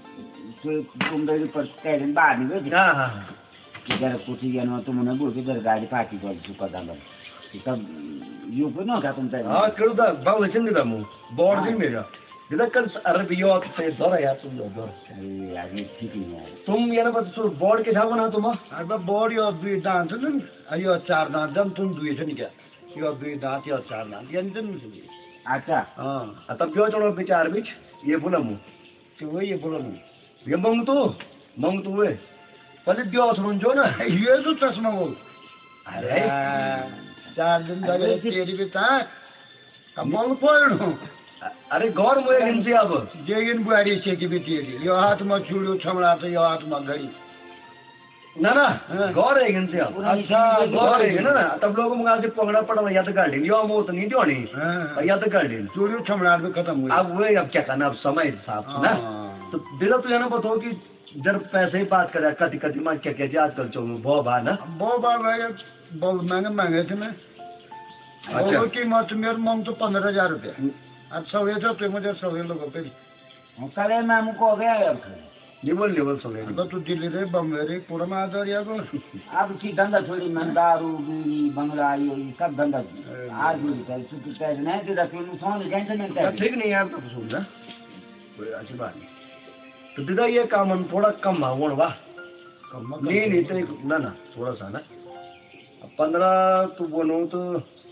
तुम मेरे पर कहने बाद में गए हां हां जरा कुछ ये ना तुम ने बोल के जरा गाड़ी पार्टी कर चुका था मैं तब यू को ना का तुम तय हां करू दा बाव चंद दा मु बोर्ड दिन मेरा इधर कल अरब यो से दौरा यार तुम लोग दौर अरे आगे ठीक नहीं है तुम ये ना बस बोर्ड के जाओ ना तुम अब बोर्ड यो दुई दांत न अयो चार दांत जम तुम दुई छ नि क्या यो दुई दांत यो चार दांत यानी जम नि अच्छा हां तब क्यों चलो विचार बीच ये बोला मु तो वो ये बोलो नि ये मंग तो मंग तो वे पहले दियो सुन जो ना ये तो चश्मा वो अरे चार दिन लगे तेरी भी ता कमल पड़ो अरे गौर मुए गिनती अब जेगिन बुआरी से की भी तेरी यो हाथ में छुड़ो छमड़ा तो यो हाथ में घड़ी ना ना गौर है गिनती अब अच्छा गौर है ना तब लोग मुंगा से पकड़ा पड़ा याद कर ली यो मौत नहीं जोनी याद कर ली छुड़ो छमड़ा भी खत्म हुई अब वे अब क्या करना अब समय साफ ना तो दिलो तो जाना बताओ कि जब पैसे ही बात करे कति कति मां क्या क्या आजकल चलो बहुत बार ना बहुत बार भाई बहुत महंगे महंगे थे मैं अच्छा वो कीमत मेरे मांग तो पंद्रह हजार रुपया अच्छा ये तो पे मुझे सौ लोगों पे करे मैं मुको हो गया अब लेवल लेवल सो गए अब तू दिल्ली रे बम्बई रे पूरा में आदर या को अब की धंधा छोड़ी मैं दारू बीड़ी बंगला ये सब धंधा आज भी चल चुकी है नहीं तो रखी नु सोने टेंशन नहीं है ठीक नहीं यार तो सुन ना कोई अच्छी बात नहीं तो दीदा ये काम हम थोड़ा कम मांगो वाह कम नहीं नहीं तो ना ना थोड़ा सा ना पंद्रह तो बोलो तो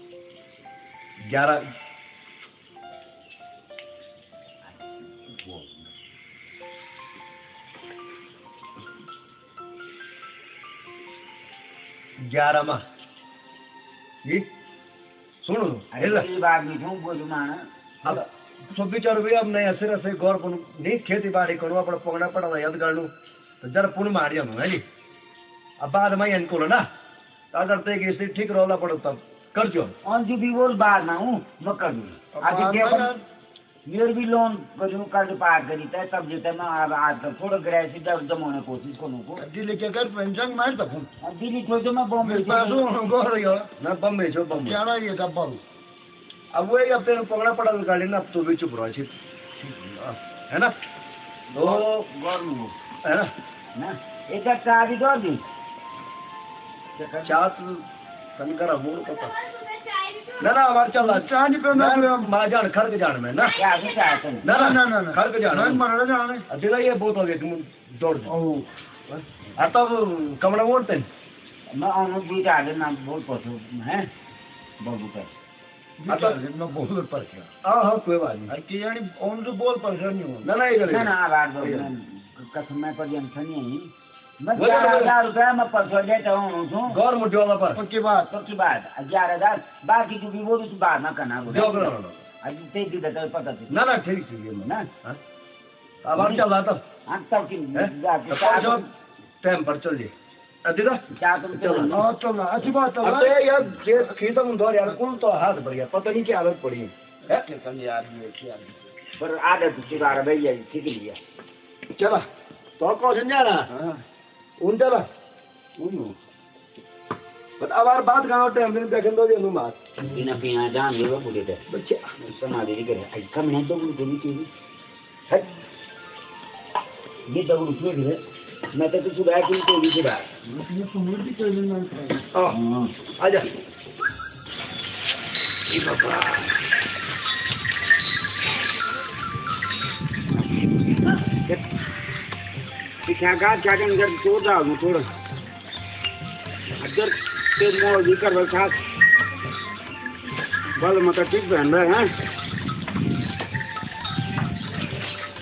ग्यारह ग्यारह माह जी सुनो अरे बात नहीं हूं बोलू माना अब छब्बीस रुपये अब नहीं ऐसे ऐसे गौर को नहीं खेती बाड़ी करो अपना पकड़ा पड़ा याद कर लूँ तो जरा पुण्य मार दिया है जी अब बाद में इनको ना अगर ते कि ठीक रोला पड़ो तब कर जो और जो भी बोल बाद ना हूं मैं कर दूं आज के मेरे भी लोन करूं कर पार करी था तब जेते मैं अब आज तक थोड़ा ग्रेस जब जमाने कोशिश करूं को दिल्ली के कर पेंशन मार तो अब दिल्ली छोड़ तो मैं बॉम्बे पासो गोर यो ना बम्बे छो बम्बे क्या ये था बाबू अब वो अब तेरे पकड़ा पड़ा गाड़ी ना अब तो भी चुप रहो छी है ना तो गवर्नमेंट है ना ना एक चाबी दो दी चात तनकर मोड़ पता ना ना हमार चल चांदी पे ना मां जान खर्च जान में ना क्या भी चाहते हैं ना ना ना ना खर्च जान मैं मर जाने अकेला ये बहुत हो गया तुम दौड़ ओ आता कमरा मोड़ते मैं उन भी डाले ना बहुत पसंद है बाबू का आता मैं बोल पर क्या हां हां कोई बात नहीं कि यानी ओन तो बोल पर नहीं हो ना ना इधर ना ना बात दो कसम में पर जंक्शन नहीं मैं ग्यारह हजार रुपया मैं परसों देता हूँ गौर मुझे वाला पर पक्की बात पक्की बात ग्यारह हजार बाकी जो भी वो भी बात ना करना जो करो आज ते दी देता पता थी ना ना ठीक ठीक है ना अब हम चल रहा था हम तब की जाके टाइम पर चल जी अदिदा क्या तुम चलो हां चलो अच्छी बात है अबे यार ये खीता मुंह दौर यार कुल तो हाथ बढ़िया पता नहीं क्या आदत पड़ी है कैसा यार ये क्या पर आदत सुधार भैया ठीक लिया चला तो कौन जा रहा हां उन चला उन बट अब यार बात गांव टाइम में देखें दो ये बात बिना पिया जान ले वो बोले थे बच्चे समाधि नहीं करे आई कम नहीं तो बोल देनी चाहिए हट ये दबड़ू क्यों गिरे मैं तो कुछ सुधार की तो भी सुधार ये सुमर भी कर लेना हां आजा ये बाबा क्या का क्या के अंदर तो जाओ थोड़ा अगर ते मोर भी कर बैठा बल मत ठीक बहन रहा है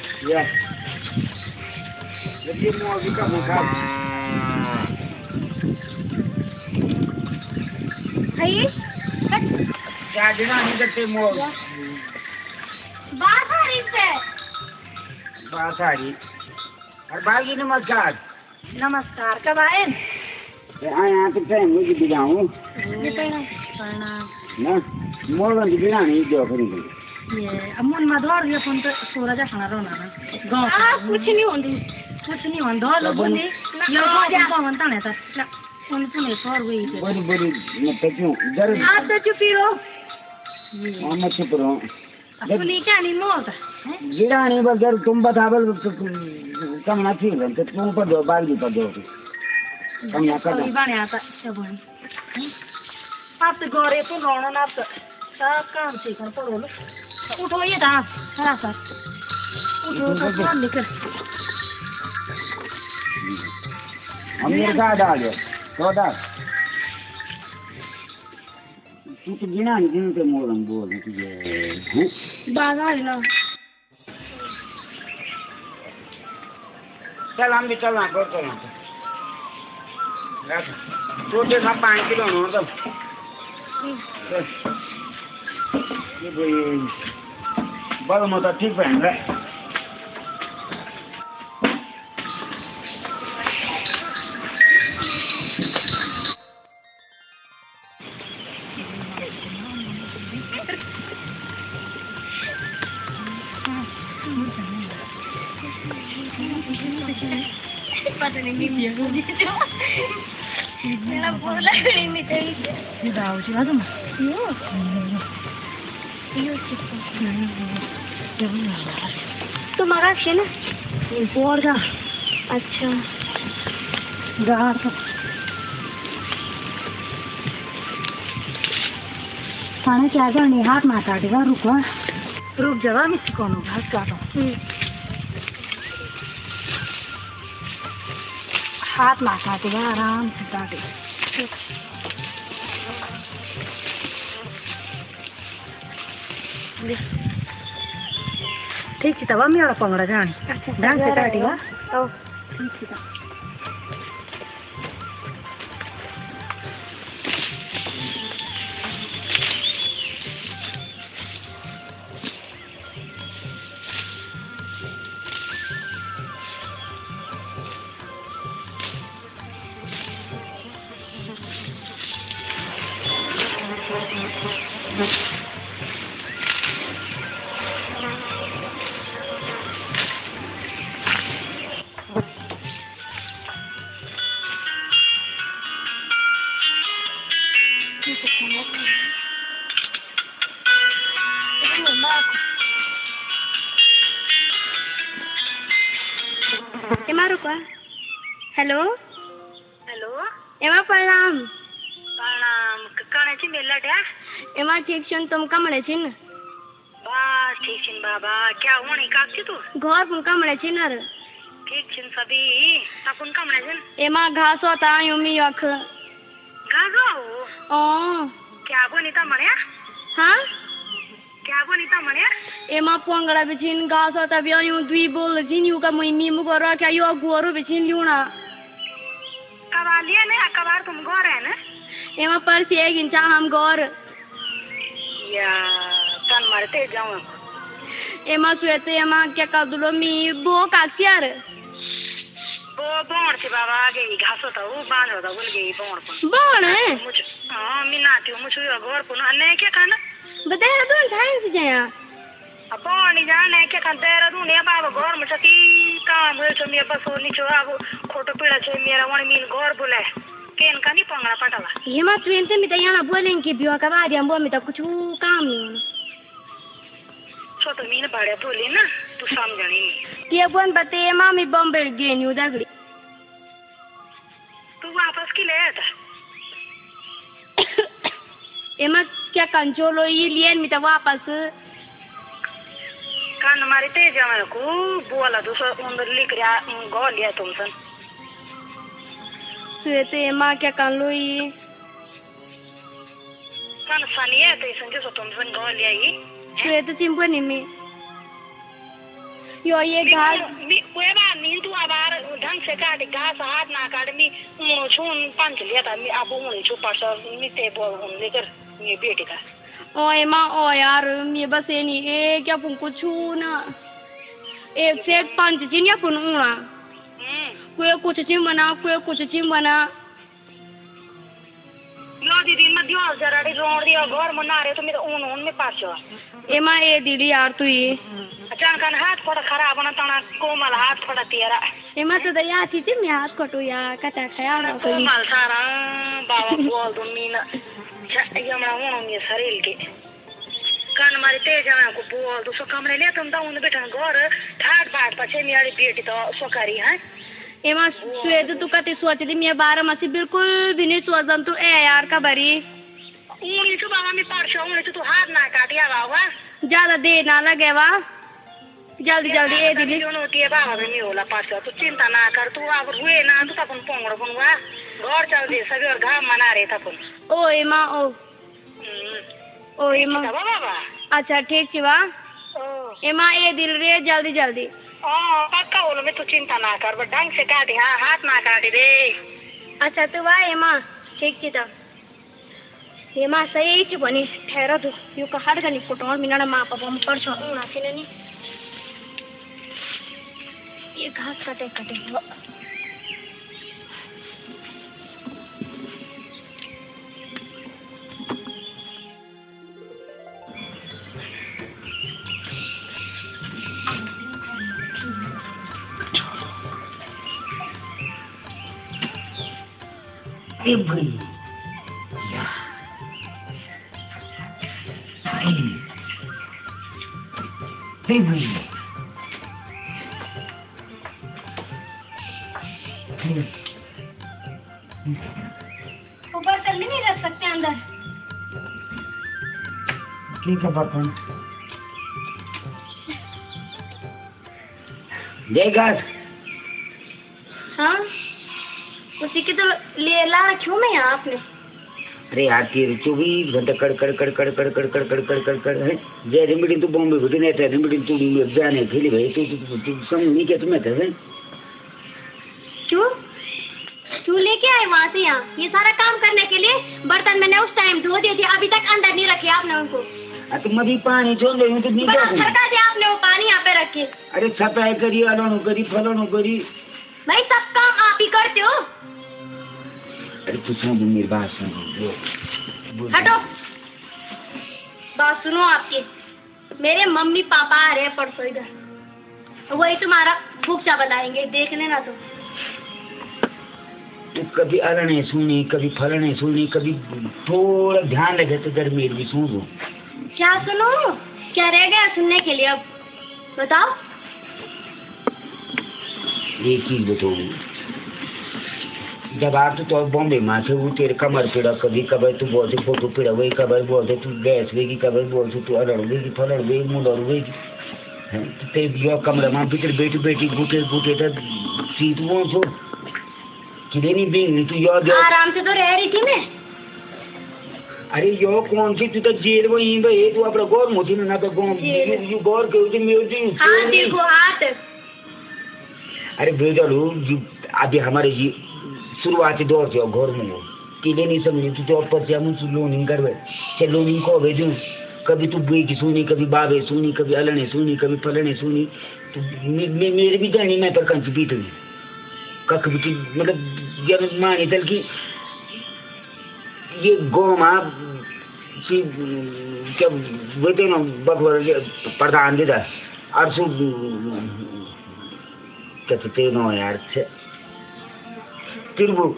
ये ये मोर भी का मुखा भाई क्या देना नहीं करते मोर बात आ रही है बात आ रही और भाई नमस्कार नमस्कार कब आए हाँ यहाँ तो ट्रेन मुझे दिखाऊँ प्रणाम ना मोर दिखा नहीं जो करेंगे ये अमन मधुर ये फोन तो सूरज खाना रोना ना गाँव आ कुछ नहीं होती कुछ नहीं होता लोग बोले ये गाँव बनता नहीं था ना फोन फोन सौर हुई थे बड़ी बड़ी मैं क्यों इधर आप तो चुप ही रहो हाँ मैं चुप रहा हूँ असली क्या नहीं मोता गिरा नहीं बस जर तुम बता बल कम ना थी तो तुम पर दो बाल भी पर दो कम ना कर अभी बने आता सब आप तो गोरे तो रोना ना आप तो सब काम से कर पड़ो लो उठो ये था हाँ सर उठो तो काम निकल हम ये कहा डाल दो तो डाल तू तो गिना नहीं गिन के मोरम बोल तुझे बाजार ना चल हम भी चलना कर चलना छोटे का पाँच किलो हो तब ये भाई बड़ा मोटा ठीक पहन रहा पता नहीं नहीं मेरा बोला नहीं मिटे ये दाव जी आदम यो यो तो मगा से ना बोर का अच्छा गार तो खाना क्या करनी हाथ माता देगा रुको रुक जरा मैं कौन घास काटो हाथ माता देगा आराम से काटे ठीक है तब मेरा पंगड़ा जान ढंग से काटेगा ओ ठीक है एमा रुको हेलो हेलो एमा प्रणाम प्रणाम कने छी मेलटा एमा ठीक छन तुम कमळे छिन बस ठीक छिन बाबा क्या होनी काक छी तू घर पुन कमळे छिन र ठीक छिन सभी तपुन कमळे छिन एमा घास होता आयो मी अख गागो ओ क्या बोनी त मण्या हां क्या बोनी त मण्या एमा पोंगड़ा बिछिन घास होता भी आयो दुई बोल जिन यू का मुई मु गरा क्या यो गोरो बिछिन ल्यूना कबार लिया ने कबार तुम गोर है ना एमा पर से एक इंचा हम गोर या तन मरते जाऊं एमा सुएते एमा क्या कादुलो मी बो काक्यार बो बोण से बाबा आगे घास होता वो बांध होता बोल गई बोण पर बोण है मुझे हां मी नाती हूं मुझे गोर पर ने क्या खाना बता दो टाइम से जाया अपनी जाने क्या करते रहूं ने बाबा घर में सती काम है तो मैं बस ओनी छो अब खोटो पीड़ा छे मेरा वन मीन घर बोले केन का नहीं पंगड़ा पटला ये मत ट्रेन से मिटा यहाँ बोलेंगे कि बिया का बाद हम में तो कुछ काम नहीं होना छोटो मीन बड़े बोली ना तू समझनी नहीं ये बोन बते मामी बॉम्बे गए न्यू दगड़ी तू वापस की ले आता एमा क्या कंट्रोल ये लिए मिटा वापस कान मारे ते जावे को बोला दूसरा अंदर लिख रहा गो लिया तुमसन सुएते एमा क्या कर लो ये कान फनिया ते संजो सो तुमसन गो लिया ये सुएते सिंपल नहीं में यो ये घास मी वेबा नींद तू आबार ढंग से काटे घास हाथ ना काटे मी ऊन छून पंच लिया था मी अब ऊन छू पास मी ते बोल ऊन लेकर मी बेटे का ओए माँ ओ यार मी बस ये नहीं ए क्या पुंको छू ना एक से एक पंच चिन या पुन ऊना कोई कुछ चिम बना कोई कुछ चिम बना यो दीदी मैं दियो जरा डी रोड दियो घर में ना रहे तो मेरे ऊन ऊन में पास हो ए माँ ए दीदी यार तू ये अचानक हाथ थोड़ा खराब होना तना कोमल हाथ थोड़ा तेरा ए माँ तो दया थी थी मैं हाथ कटू यार कटा खाया ना तो कोमल सारा बाबा बोल दो मीना ये हमारा ऊन में शरीर के कान मारे तेज है को बोल दो सो कमरे ले तुम तो उन बेटा घर ठाट बाट पछे मेरी बेटी तो सोकारी है एमा सुएद तू कति सोच दी मैं बारह मसी बिल्कुल भी नहीं सोचन तू ए यार का बरी ऊनी तो बाबा में परसों ऊनी तो तू हाथ ना काटिया बाबा ज्यादा देर ना लगे वा जल्दी जल्दी ए दीदी क्यों होती है बाबा में होला परसों तू चिंता ना कर तू अब हुए ना तू अपन पोंगड़ बनवा घर चल दे सभी और घाम मना रहे था अपन ओ एमा ओ ओ एमा बाबा अच्छा ठीक छी वा एमा ए दिल रे जल्दी जल्दी ओ पक्का बोलो मैं तू चिंता ना कर बट ढंग से काटे हाँ हाथ ना काटे दे अच्छा तू वा एमा ठीक छी त एमा सही छ बनी ठहरा तू यो का हर गनी फोटो मिना मां पापा म पर छ उना छिने नि ये घास काटे काटे ए भाई या सही ए भाई ऊपर कर नहीं रख सकते अंदर ठीक है बर्तन देगा हाँ उसी की तो ले ला रखी हूँ मैं यहाँ आपने अरे यार तेरे चौबीस घंटे कड़ कड़ कड़ कड़ कड़ कड़ कड़ कड़ कड़ कड़ कड़ है जय रिमिडी तो बॉम्बे होती नहीं था रिमिडी तू जाने खेली भाई तू तू समझ नहीं क्या तुम्हें था क्यों क्यों लेके आए वहाँ से यहाँ ये सारा काम करने के लिए बर्तन मैंने उस टाइम धो दिए थे अभी तक अंदर नहीं रखे आपने उनको तुम अभी पानी छोड़ रही हूँ तो नहीं छड़का दिया आपने वो पानी यहाँ पे रखे अरे सफाई करी अलोनो करी फलोनो करी भाई सब काम आप ही करते हो अरे तू सुन मेरी बात सुन हटो बात सुनो आपकी मेरे मम्मी पापा आ रहे हैं परसों इधर वही तुम्हारा भूखा बनाएंगे देखने ना तो तू कभी अलने सुनी कभी फलने सुनी कभी थोड़ा ध्यान लगे तो घर मेरी भी सुन लो क्या सुनो क्या रह गया सुनने के लिए अब बताओ एक चीज बताओ जब आप तो, तो बॉम्बे माँ से वो तेरे कमर पीड़ा कभी कभी तू बोलते फोटो पीड़ा वही कभी बोलते तू गैस वेगी कभी बोलते तू अलड़ वेगी फलड़ वेगी मुंड और वेगी ते यो कमरा माँ भीतर बैठी बैठी घुटे घुटे तक सीट वो सो किधे नहीं बेंगी तू यो आराम से तो रह रही थी मैं अरे यो कौन सी तू तो जेल वो यहीं पे तू अपना गौर मोती ना तो गौर यू गौर के उसे म्यूजिक हाँ देखो हाथ अरे बेटा लो अभी हमारे जी शुरुआती दौर से घर में किले नहीं समझी तू तो ऊपर से हम लोनिंग कर चे लोनिंग को भेजूं कभी तू बुई की सुनी कभी बाबे सुनी कभी अलने सुनी कभी फलने सुनी तो मे, मेरे भी जानी मैं पर कंच पीत हुई कख भी मतलब जब मानी तल की ये गौ माँ की क्या बोलते ना बकवर प्रधान देता अरसू क्या तो नो यार फिर वो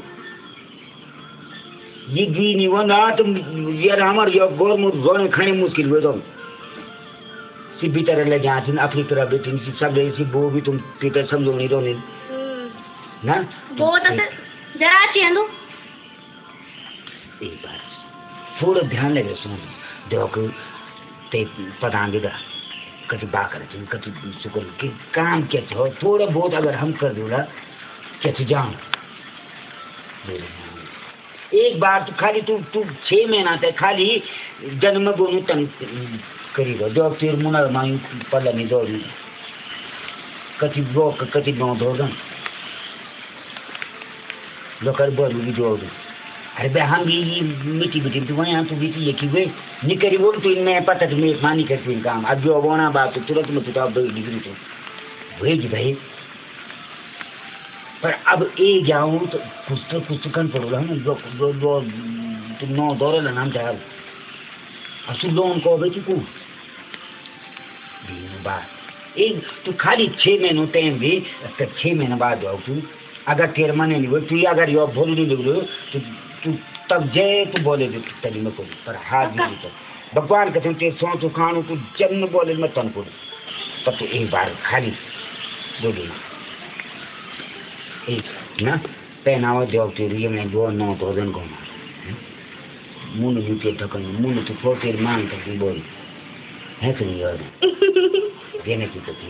ये जी नहीं वो ना तुम यार हमारे जो गौर मुझ गौर खाने मुश्किल हुए तो सिर्फ तरह ले जहाँ से अपनी तरह बेटी सी सब ले सी वो भी तुम पीटर समझो नहीं तो नहीं ना वो तो जरा चेंदू एक बार थोड़ा ध्यान लगे सुन देखो ते प्रधान देगा कभी बाकर जिन कभी सुकून के काम क्या हो थोड़ा बहुत अगर हम कर दूँगा कैसे जाऊँ एक बार तो खाली तू तू छह महीना तक खाली जन्म बोनू तन करीब जो फिर मुना मायू पल्ला नहीं दौड़ कति वो कति नौ दौड़ लोकर बोलू भी जो अरे बे हम ये मिट्टी मिट्टी तो वहाँ तो बीती ये कि वे निकरी बोल तो इनमें पता तो मैं मानी करती हूँ काम अब जो बोना बात तो तुरंत में तो दो डिग्री तो वही जी भाई पर अब ए जाऊँ तो कुछ तो कुछ तो कन पड़ोगा हम जो जो जो तो नौ दौरे ला नाम चाहे असुल लोन को बेची को दिन बाद एक तो खाली छः महीनों टाइम भी तो छः महीने बाद जाओ तू अगर तेरे मन नहीं बोल तू अगर यो बोल नहीं बोलो तो तू तब जय तू बोले दे तली में कोई पर हाथ नहीं तो भगवान कसम ते सो तू खानू तू जन्म बोले मैं तन को तब तो एक बार खाली बोले एक ना पहनावा देव तेरी मैं दो नौ तो दिन को मुंह नहीं ते ठकन मुंह तो फोटे मांग करके बोल है कि नहीं यार देने की तो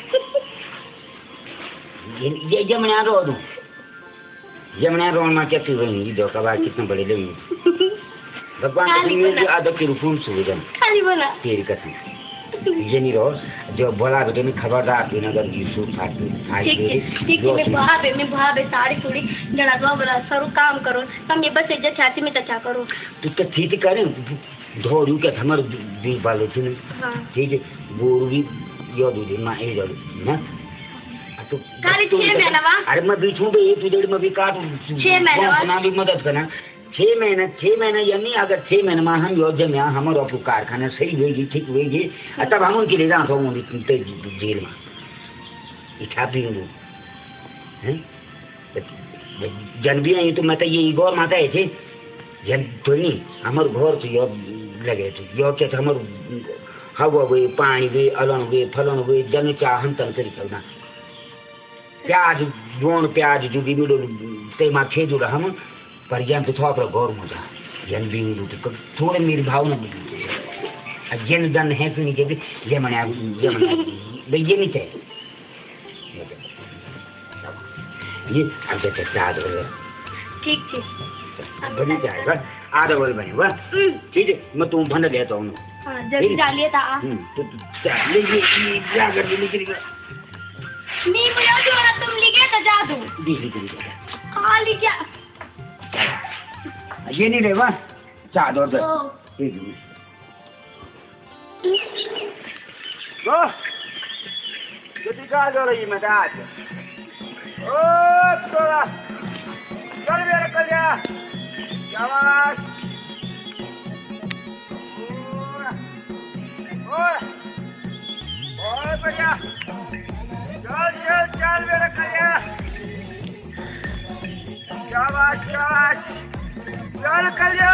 ये ये जमना रो दूं जमना रो में क्या तू बनी दो कबार कितने बड़े लेंगे भगवान की ये आदत की रूपों से वजन खाली बोला तेरी कसम ये नहीं रो जो बोला बेटे में खबरदार तू अगर यूसुफ फाटी फाटी ठीक है ठीक है मैं भाभी मैं भाभी साड़ी थोड़ी जरा दो बड़ा सरू काम करो तुम ये बस इज्जत छाती में तचा करो तू तो ठीक करे धोरू के हमर दी बाले थी ना ठीक है बोरू भी यो दूध मां ए जो ना तो खाली छह महीना वा अरे मैं बीचों पे एक डेढ़ में भी काट छह महीना ना भी मदद करना छह महीने छह महीने यानी अगर छह महीने में हम योजना में हमारे अपने कारखाना सही होगी ठीक होगी तब हम उनके ले जाना तो जेल में इठा भी हूँ हैं जन भी आई तो मैं तो ये गौर माता है थे जन तो नहीं हमारे घर से यो लगे थे यो क्या था हमारे हवा हुए पानी हुए अलन हुए फलन हुए जन चाह हम तन करी सकना प्याज जोन प्याज जो भी बिलो ते माँ खे जुड़ा हम पर जन तो थोड़ा पर गौर मजा जन भी तो थोड़े मेरी भावना भी जन जन है कि नहीं जब ये मने ये मने भाई ये नहीं चाहिए ये अब तो चार हो गया ठीक ठीक बनी जाएगा आधा बोल बनेगा ठीक है मैं तुम भन देता हूँ हाँ जल्दी डालिए था हम्म तो ले ये क्या कर ले निकल नहीं मुझे जो ना तुम लिखे तो जा दूँ दीदी दीदी खाली क्या ये नहीं लेवा चार और दो ठीक है वो जल्दी का जो रही मैं आज ओ तोरा चल मेरे कल्या शाबाश ओए ओए बढ़िया चल चल चल मेरे कल्या शाबाश शाबाश चल कल्या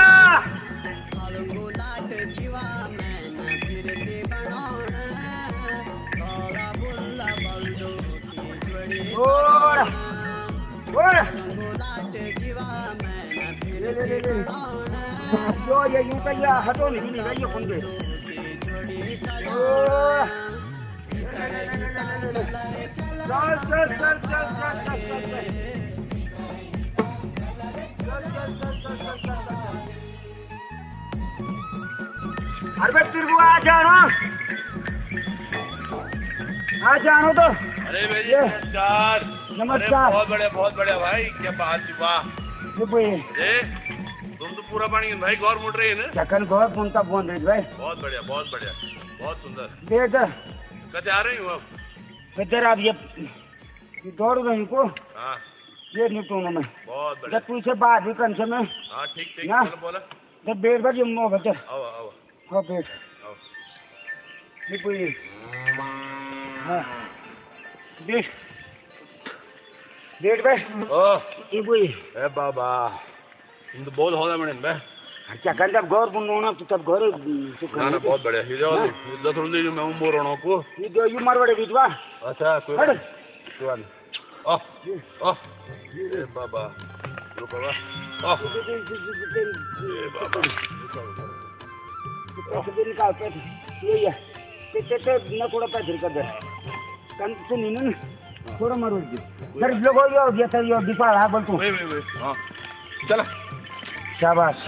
ओए ओए ले ले ले ले जो ये यूं कहिया हटो नहीं नहीं ये कौन के चल चल चल चल चल अरे तेरे को आ जाना आ जानो तो अरे भैया नमस्कार नमस्कार बहुत बढ़िया बहुत बढ़िया भाई क्या बात वाह ए तुम तो पूरा पानी भाई गौर मुड़ रही है ना चकन गौर पुनता बोल रही भाई बहुत बढ़िया बहुत बढ़िया बहुत सुंदर देख कते आ रही हूँ अब इधर आप ये दौड़ रही को हाँ ये निपटूंगा मैं बहुत बढ़िया जब तुझसे बात भी कर मैं हाँ ठीक ठीक ना बोला जब बेर बार जम्मो बच्चा आओ आओ हाँ बेर आओ निपुई हाँ देख देख भाई ओ निपुई ए बाबा तुम तो बहुत होना मैंने बे क्या कर जब गौर बुनोना तो तब गौर ना ना बहुत बढ़िया ये जाओ इधर थोड़ी देर मैं उम्र रोना को ये जो यू मारवाड़े बीतवा अच्छा कोई हट कोई बात नहीं ओ ओ ए बाबा रुको बा ओ ए बाबा पैसे भी निकाल के ये ये ते ते ते न थोड़ा पैसे कर दे कन तो नहीं ना थोड़ा मारो जी सर लोग हो यो ये तो यो दीपा है बोल तू वे वे वे हां चला शाबाश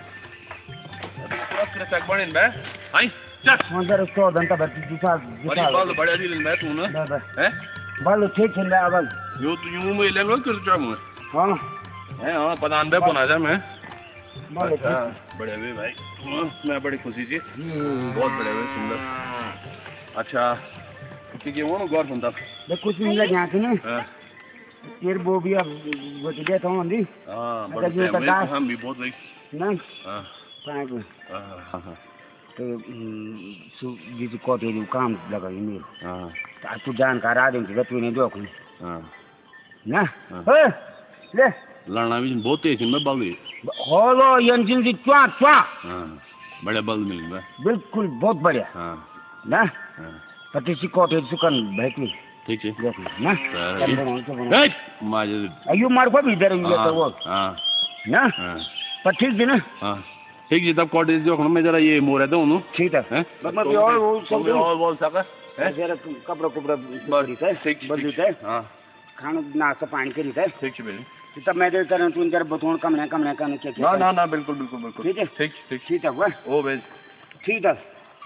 पूरा क्रचक बने बे आई चल अंदर उसको दंता भर्ती दीपा बड़ी दीपा बाल बड़े दिन मैं तू ना हैं बाल ठीक चल रहा बाल यो तो यूं में ले लो कर चाहूं हां है हाँ पता पे पहुंचा जा मैं बड़े अच्छा बड़े हुए भाई हाँ, मैं बड़ी खुशी थी बहुत बड़े हुए सुंदर अच्छा क्योंकि वो ना गौर सुनता मैं कुछ नहीं लगा यहाँ से ना हाँ फिर वो भी अब वो तो देता हूँ अंधी हाँ अच्छा, बड़े जो टाइम बता- में हम भी बहुत भाई ना हाँ कहाँ को हाँ हाँ तो सु जिस कोटे जो काम लगा ये मेरे हाँ तो तू जानकार आ देंगे तो तू नहीं दो कोई हाँ ना हाँ। ए ले लड़ना भी बहुत तेज में बल होलो इंजन की च्वा च्वा हाँ बड़े बल मिल गए बिल्कुल बहुत बढ़िया हाँ ना हाँ पच्चीस कोटे सुकन बैठी ठीक है देख ना सही। चल बनाओ, चल बनाओ। ए, माजे अयो मार को भी इधर ये तो वो हाँ ना हाँ पच्चीस दिन हाँ ठीक जी तब कॉटेज जो मैं जरा ये मोर रहता हूँ ठीक है हैं? मतलब ये और वो सब तुम और बोल सका हैं? जरा कपड़ा कुपड़ा बदली है ठीक बदली है हाँ खाना नाश्ता पानी करी है ठीक है बेटी तो तब मैं देख कर तू जरा बतौन कम ना कम ना कम क्या ना ना ना बिल्कुल बिल्कुल बिल्कुल ठीक है ठीक ठीक ठीक है वो ओ बेज ठीक है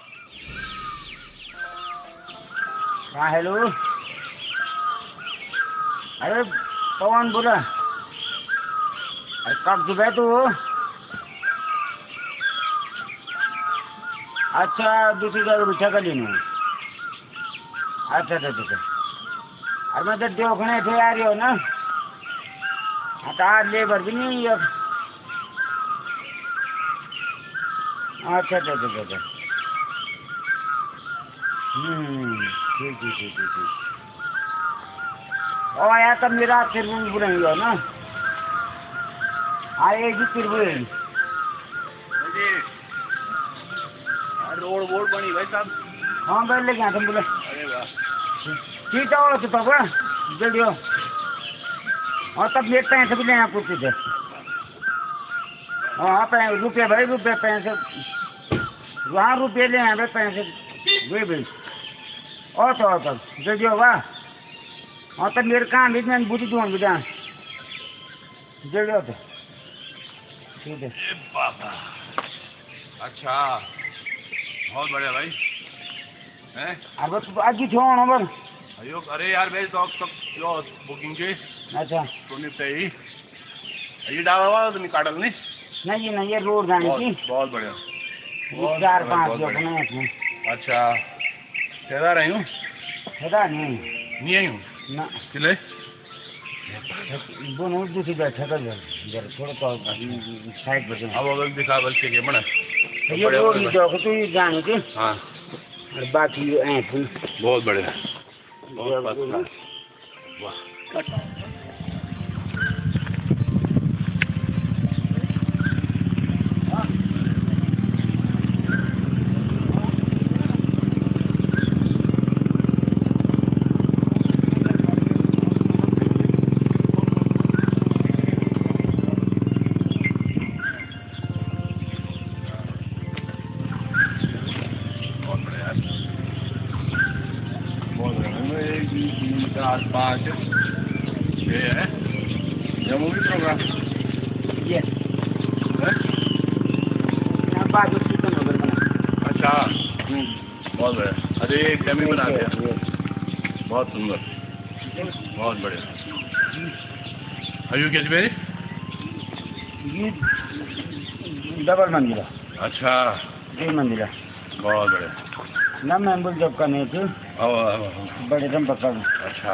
हाँ हेलो अरे पवन बोला अरे कब सुबह तू अच्छा दूसरी जगह बिछा कर लेना अच्छा अच्छा अच्छा अरे मैं तो देखने थे आ रही हो ना हाँ तो आज लेबर भी नहीं है अब अच्छा अच्छा अच्छा अच्छा हम्म ठीक ठीक ठीक ठीक ठीक और आया तब मेरा तिरबुल बुलाएंगे हो ना आएगी तिरबुल रोड वोड बनी भाई साहब हाँ बैठ लेके आते बोले अरे वाह ठीक है और तो पापा जल्दी हो और तब ये पैसे भी लेना कुछ थे हाँ पैसे रुपये भाई रुपये पैसे वहाँ रुपये ले आए पैसे वे भाई और तो और तब जल्दी हो वाह और तब मेरे काम भी मैं बुरी दूँ बेटा जल्दी हो तो ठीक है ए बाबा अच्छा बहुत बढ़िया भाई हैं अब तो आज ही छोड़ नंबर अयो अरे यार भाई तो सब यो बुकिंग के अच्छा तो निपटे ही ये डाला हुआ तो निकाल नहीं नहीं नहीं ये रोड जाने की बहुत बहुत बढ़िया ये चार पाँच लोग हैं इसमें अच्छा कैसा रही हूँ पता नहीं नहीं आई हूँ ना किले दोनों दूसरी बैठे कर जरा थोड़ा तो साइड पर अब अब दिखा बल के बना ये रोड ही जो तो ये जाने की हाँ और बाकी ये ऐ फुल बहुत बढ़िया बहुत फर्स्ट क्लास वाह चार पाँच छः है ये मूवी प्रोग्राम ये है यहाँ बाजू कितना नंबर बना अच्छा बहुत बढ़िया अरे एक डमी बना दिया बहुत सुंदर बहुत बढ़िया आयु कैसे मेरी ये डबल मंजिला अच्छा तीन मंजिला बहुत बढ़िया ना मैं बोल जब करने थे आओ आओ आओ। बड़े दम पकड़ अच्छा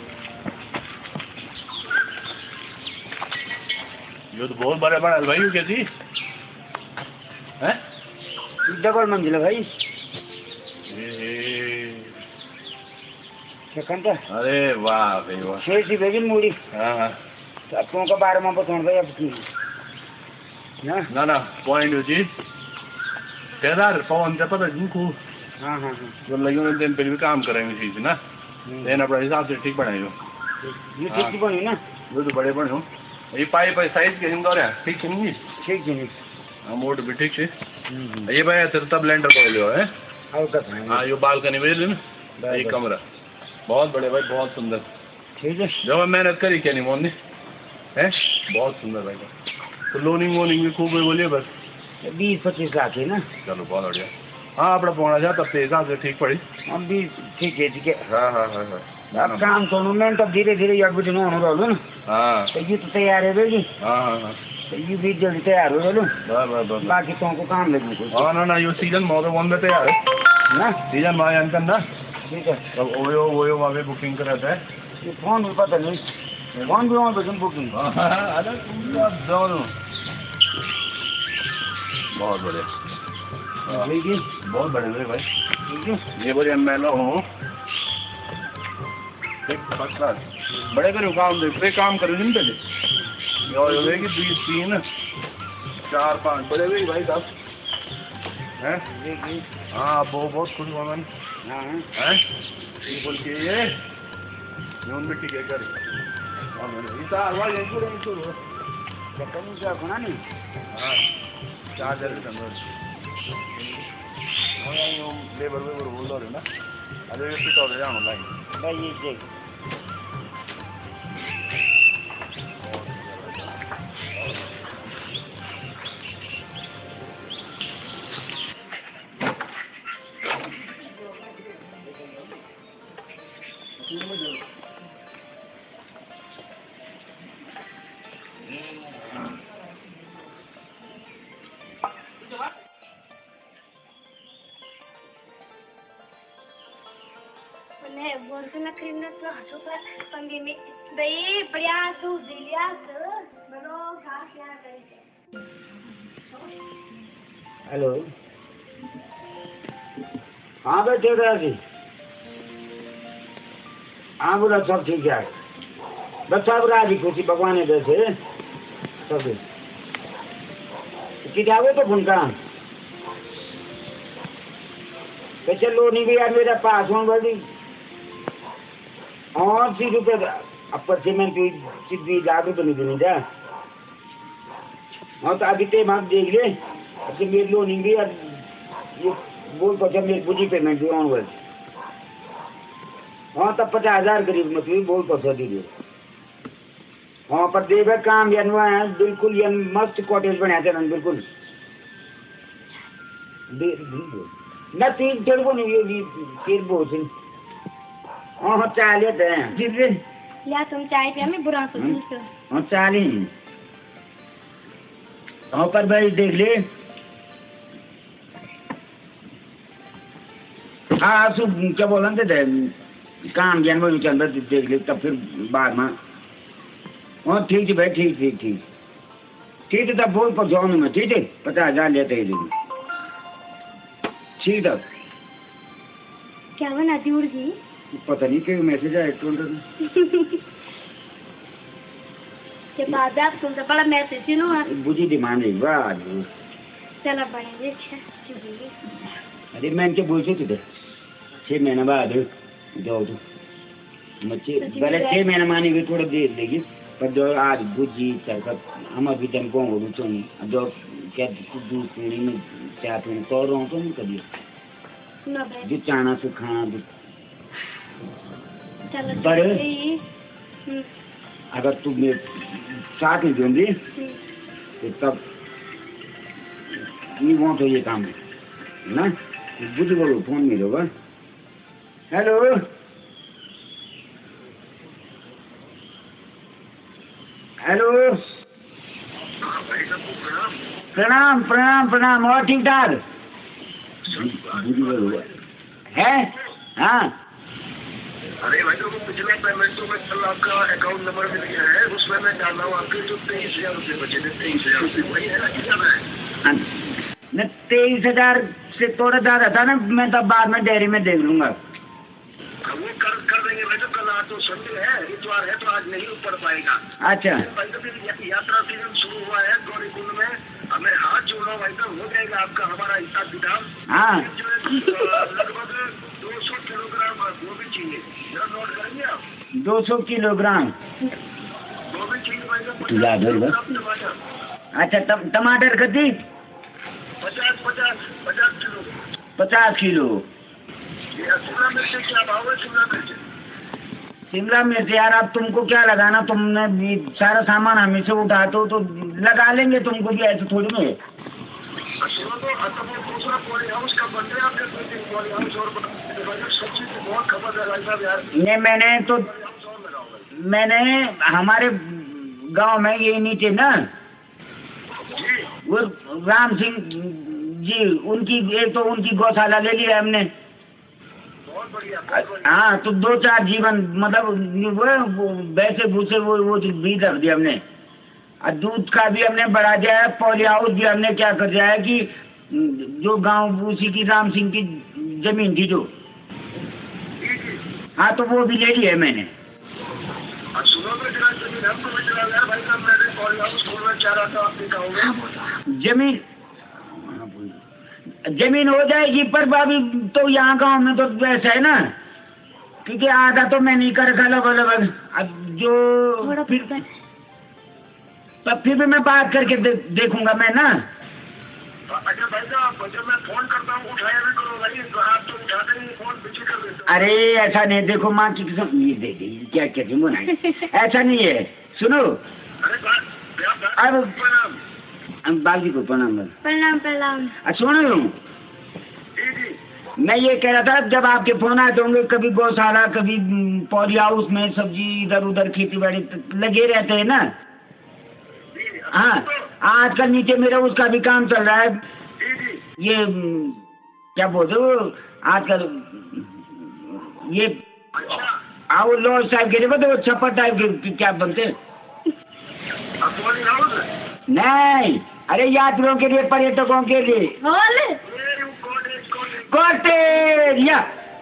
ये तो बहुत बड़े बड़ा भाई यू कैसी है डबल मंजिला भाई ए, सेकंड का अरे वाह भाई वाह छह सी भेजी मूड़ी हाँ हाँ आपको का बारे में बताऊं भाई अब की ना ना ना पॉइंट हो जी केदार पवन से पता जिनको हाँ हाँ हाँ जो लगे हुए दिन पर भी काम करेंगे चीज ना लेकिन अपना हिसाब से ठीक बनाएगा ये ठीक ही बनी ना वो तो बड़े बड़े हो ये पाई पाई साइज के हिंदो रहा ठीक है नहीं ठीक है हाँ मोड भी ठीक है ये भाई तेरे तब लेंटर को लियो है और का खाएंगे हाँ ये बालकनी में ना ये कमरा बहुत बड़े भाई बहुत सुंदर ठीक है जो मैं मेहनत करी क्या नहीं मोहन है बहुत सुंदर भाई तो लोनिंग वोनिंग भी खूब है बोलिए बस बीस पच्चीस लाख है ना चलो बहुत बढ़िया हाँ अपना पौना जा तब से हिसाब से ठीक पड़ी हम भी ठीक है ठीक है हाँ हाँ हाँ हाँ अब काम छोड़ू मैं तो धीरे धीरे एक बजे हो रहा हूँ हाँ तो ये तो तैयार है भाई हाँ हाँ तो ये भी जल्दी तैयार हो जाओ बस बस बस बाकी तुमको काम लगने को हाँ ना ना ये सीजन मौके वन में तैयार है ना सीजन माँ अंकल ना ठीक है अब ओयो ओयो वहाँ पे बुकिंग कराता है ये फोन भी पता नहीं फोन भी वहाँ पे बुकिंग अरे दोनों बहुत बढ़िया ठीक है बहुत बड़े बड़े भाई ठीक है ये बोले एम एल ओ हूँ फर्स्ट क्लास बड़े करो काम देखते काम करो दिन पहले और होगी बीस तीन चार पाँच बड़े हुए भाई साहब हैं हाँ वो बहुत खुश हुआ मैंने हाँ हैं ये बोल के ये न्यून मिट्टी के कर हाँ मैंने इस साल वाला यही बोले इनको क्या करूँ क्या खुना नहीं हाँ चार जल्दी संदर्भ हाँ यार ये लेबर वेबर बोल रहे ना अरे ये पिटा हो गया ऑनलाइन भाई ये देख મને બોલના ક્રીમનો તો હસુ પર પંગી મે ભાઈ બળિયા તું દિલિયા બનો ઘા क्या करे हेलो हाँ बैठे जी हाँ बोला सब ठीक है बस सब राजी खुशी भगवान बैठे सब किताबें तो फोन करा तो चलो नहीं भी यार मेरा पास हूँ बड़ी और सी रुपये अब सीमेंट सीधी लाख रुपये नहीं देने जा हाँ तो अभी तेम आप देख ले अब मेरी लोनिंग भी यार ये बोल तो जब मेरी पूरी पेमेंट भी ऑन वर्ड हाँ तब पचास हजार करीब मतलब बोल तो सर दीजिए हाँ पर देख काम यार हुआ है बिल्कुल यार मस्त कॉटेज बनाया थे ना बिल्कुल ना तीन तेरे को नहीं ये तीन बहुत ही हाँ हाँ चाय लेते हैं जी जी या तुम चाय पिया मैं बुरा सोच हाँ चाय ही हाँ पर भाई देख ले हाँ सु क्या बोला थे काम ज्ञान में चल रहा देख ले तब फिर बाद में हाँ ठीक है भाई ठीक ठीक ठीक ठीक है तब बोल पर जाऊँ मैं ठीक है पचास हजार लेते ही देंगे ठीक है क्या बनाती उर्गी पता नहीं क्यों मैसेज आया तो के बाद आप तुम तो बड़ा मैसेज नो बुझी डिमांड है वाह चला बड़े अच्छा चुगी अरे मैं इनके बोल सकते थे छः महीना बाद जाओ तो मच्छी पहले छः महीना मानी हुई थोड़ा देर लेगी पर जो आज बुझी चलकर हम अभी तक कौन हो रुचो नहीं जो क्या दूध पीने में चाय पीने तोड़ रहा हूँ तो नहीं कभी जो चाना से खाना पर अगर तुम मेरे साथ में दूंगी तो तब नहीं वहाँ तो ये काम है ना बुझ बोलो फोन में होगा हेलो हेलो प्रणाम प्रणाम प्रणाम और ठीक ठाक है हाँ अरे भाई तो पिछले पेमेंट तो मैं कल आपका अकाउंट नंबर मिल गया है उसमें मैं डाल रहा हूँ आपके जो तेईस हजार रुपये बचे थे तेईस हजार रुपये वही है ना कितना है न तेईस हजार से थोड़ा ज्यादा था ना मैं तब बाद में डेयरी में देख लूंगा वो कर कर देंगे भाई तो कल आज तो संडे है इतवार है तो आज नहीं पड़ पाएगा अच्छा भाई तो फिर यात्रा सीजन शुरू हुआ है गौरी कुंड में हमें हाथ जोड़ना भाई तो हो जाएगा आपका हमारा हिसाब किताब हाँ लगभग दो सौ किलोग्राम गोभी चाहिए जरा नोट करेंगे आप दो सौ किलोग्राम गोभी चाहिए भाई याद होगा टमाटर अच्छा तम, टमाटर कति पचास पचास पचास किलो पचास किलो शिमला मिर्च क्या भाव है शिमला मिर्च शिमला मिर्च यार अब तुमको क्या लगाना तुमने भी सारा सामान हमें से उठाते हो तो लगा लेंगे तुमको भी ऐसे थोड़ी नहीं सुनो तो दूसरा पॉली हाउस का बंदे आपके सच्ची बहुत खबर है भाई साहब यार। नहीं मैंने तो मैंने हमारे गांव में ये नीचे ना वो राम सिंह जी उनकी एक तो उनकी गौशाला ले ली है हमने। बहुत बढ़िया, बहुत बढ़िया। हाँ तो दो चार जीवन मतलब वो वैसे भूसे वो वो भी रख दिया हमने और दूध का भी हमने बढ़ा दिया है। पॉली हाउस भी हमने क्या कर दिया है कि जो गांव उसी की राम सिंह की जमीन थी जो, हाँ तो वो भी ले ली है मैंने। जमीन जमीन हो जाएगी पर भाभी तो यहाँ गांव में तो वैसा है ना क्योंकि आधा तो मैं नहीं कर रखा लगभग लगभग अब जो फिर तब फिर भी मैं बात करके दे, देखूंगा मैं ना। अच्छा भाई साहब जब मैं फोन करता हूँ उठाया भी करो भाई, आप तो उठाते नहीं फोन पीछे कर देते। अरे ऐसा नहीं, देखो माँ की कसम ये दे दी क्या क्या क्यों बनाई ऐसा नहीं है। सुनो अब बाजी को प्रणाम प्रणाम प्रणाम। सुनो मैं ये कह रहा था जब आपके फोन आते होंगे कभी गौशाला कभी पॉली हाउस में सब्जी इधर उधर खेती बाड़ी लगे रहते हैं ना। हाँ आजकल नीचे मेरा उसका भी काम चल रहा है। ये क्या बोलते हो आजकल ये आओ लॉज टाइप के बता छप्पर टाइप के क्या बनते नहीं। अरे यात्रियों के लिए पर्यटकों के लिए कॉटेज या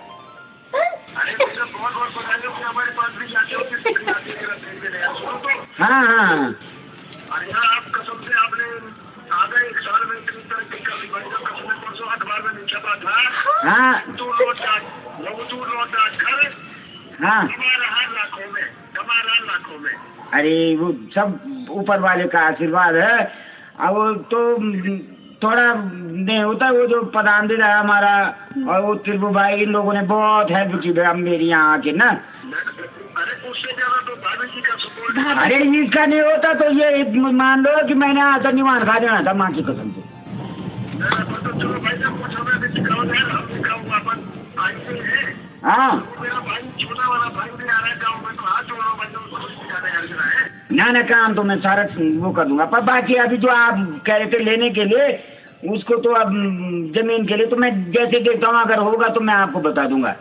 हाँ हाँ अरे यार आप कसम से आपने आधा एक साल में इतनी तरक्की कर ली भाई साहब, कसम से परसों अखबार में नहीं छपा था। हाँ तू लौट तू लौट घर हाँ हमारा हर लाखों में हमारा लाखों में। अरे वो सब ऊपर वाले का आशीर्वाद है। अब तो थोड़ा नहीं होता वो जो प्रधान दे रहा है हमारा और वो त्रिभु भाई इन लोगों ने बहुत हेल्प की मेरी यहाँ आके ना। अरे उससे ज्यादा तो भाभी जी का सपोर्ट। अरे इसका नहीं होता तो ये मान लो कि मैंने आकर निवान खा देना था माँ की कसम से। चलो भाई साहब कुछ हमें भी सिखाओ यार, हम सिखाऊंगा अपन आएंगे हैं। हाँ मेरा भाई छोटा वाला भाई भी आ रहा है गाँव में, तो हाथ जोड़ो भाई उसको कुछ सिखाने यार जरा है ना ना काम तो मैं सारा वो कर दूंगा। पर बाकी अभी जो आप कह रहे थे लेने के लिए उसको तो अब जमीन के लिए तो मैं जैसे देखता हूँ अगर होगा तो मैं आपको बता दूंगा।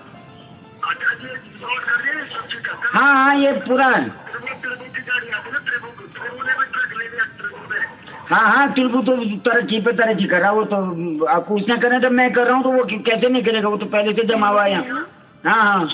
हाँ हाँ ये पूरा हाँ हाँ त्रिभु तो तरक्की पे तरक्की कर रहा वो तो आप कुछ ना करें तो मैं कर रहा हूँ तो वो कैसे नहीं करेगा, वो तो पहले से जमा हुआ है यहाँ। हाँ हाँ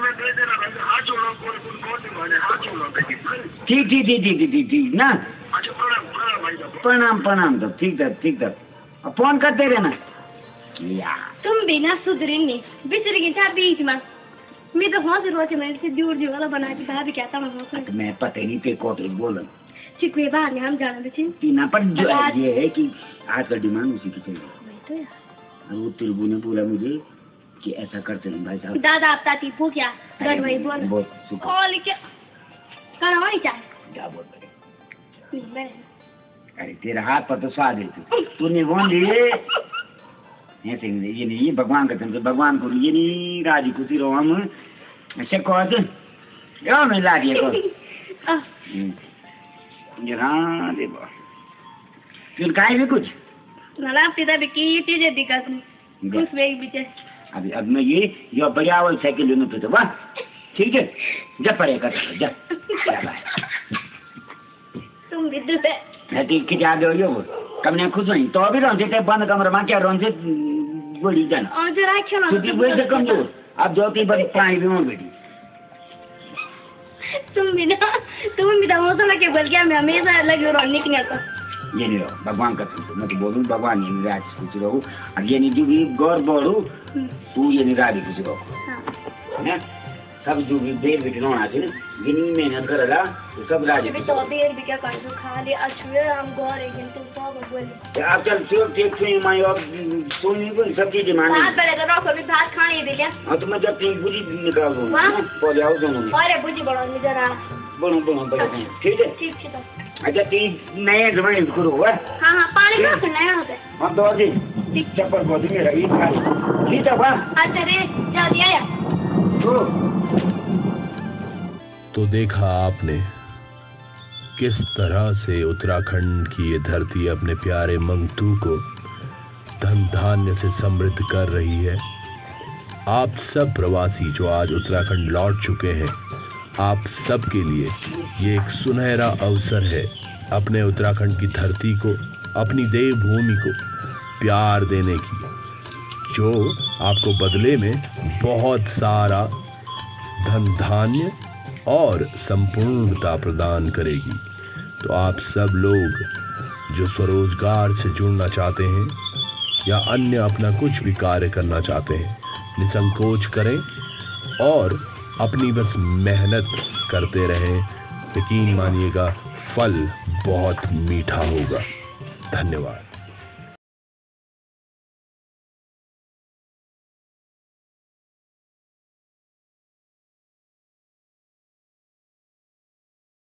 ठीक ठीक ठीक ठीक ठीक ठीक ना। प्रणाम प्रणाम तो ठीक है ठीक है फोन करते रहना। तुम भी ना सुधरी नहीं बिचर गई था बीच में मैं तो हौस रोचे मैं से दूर दूर वाला बना के भाभी क्या था मैं मैं पता नहीं पे कोटे बोलन ठीक है बाहर हम जाना बच्चे पीना पर जो ये है कि आजकल डिमांड उसी की चल रही है। वो त्रिभु ने बोला मुझे कि ऐसा करते हैं भाई साहब। दादा आप ताती पू क्या गड़ भाई बोल बहुत और क्या करवाई चाहे क्या बोल रहे अरे तेरा हाथ पर तो स्वाद है तूने बोल लिए ऐसे ये नहीं ये भगवान का चलते भगवान को ये नहीं राजी खुशी रहो हम ऐसे कौन यो मैं ला दिया को हाँ दे फिर काहे भी कुछ मला पिता भी की चीजें दिक्कत नहीं कुछ वे बीचे अभी अब मैं ये ये बढ़िया वाली साइकिल लेने पे तो वाह ठीक है जब पड़ेगा जा तुम भी दूसरे मैं तो क्या दो यो कब ने खुश नहीं तो अभी रोंसे ते बंद कमरे में क्या रोंसे बड़ी जाना और जरा खेलो तू भी वैसे कमजोर अब जो ती बड़ी पानी भी हो बेटी तुम भी ना तुम भी तो मौसम के बोल क्या मैं हमेशा लगे रोने की नहीं आता ये नहीं रहो भगवान का मैं तो बोलूँ भगवान ये राज खुश रहो अब ये नहीं जो भी गौर बढ़ू तू ये नहीं राज खुश रहो ना सब जो भी देर भी खिलौना थे ना जिन्हीं मेहनत करेगा तो सब राज तो देर भी क्या कर दो खाली अश्वे हम गौर है किंतु सब बोले अब चल सिर्फ टेक से मैं और सोनी को सब चीजें माने बात पहले तो रखो भी भात खाने दे लिया हां तो मैं जब तीन बुजी निकाल दूंगा पौधे आओ दोनों में अरे बुजी बड़ा में जरा बनो बनो बनो ठीक है ठीक है अच्छा तीन नए जमाने करो हुआ हां हां पानी का नया होता है हां दो दिन चप्पल बहुत मेरा ये खाली ठीक है वाह अच्छा रे जा दिया या तो देखा आपने किस तरह से उत्तराखंड की ये धरती अपने प्यारे मंगतू को धन धान्य से समृद्ध कर रही है। आप सब प्रवासी जो आज उत्तराखंड लौट चुके हैं, आप सब के लिए ये एक सुनहरा अवसर है अपने उत्तराखंड की धरती को, अपनी देवभूमि को प्यार देने की, जो आपको बदले में बहुत सारा धन धान्य और संपूर्णता प्रदान करेगी। तो आप सब लोग जो स्वरोजगार से जुड़ना चाहते हैं या अन्य अपना कुछ भी कार्य करना चाहते हैं, निसंकोच करें और अपनी बस मेहनत करते रहें। यकीन मानिएगा फल बहुत मीठा होगा। धन्यवाद।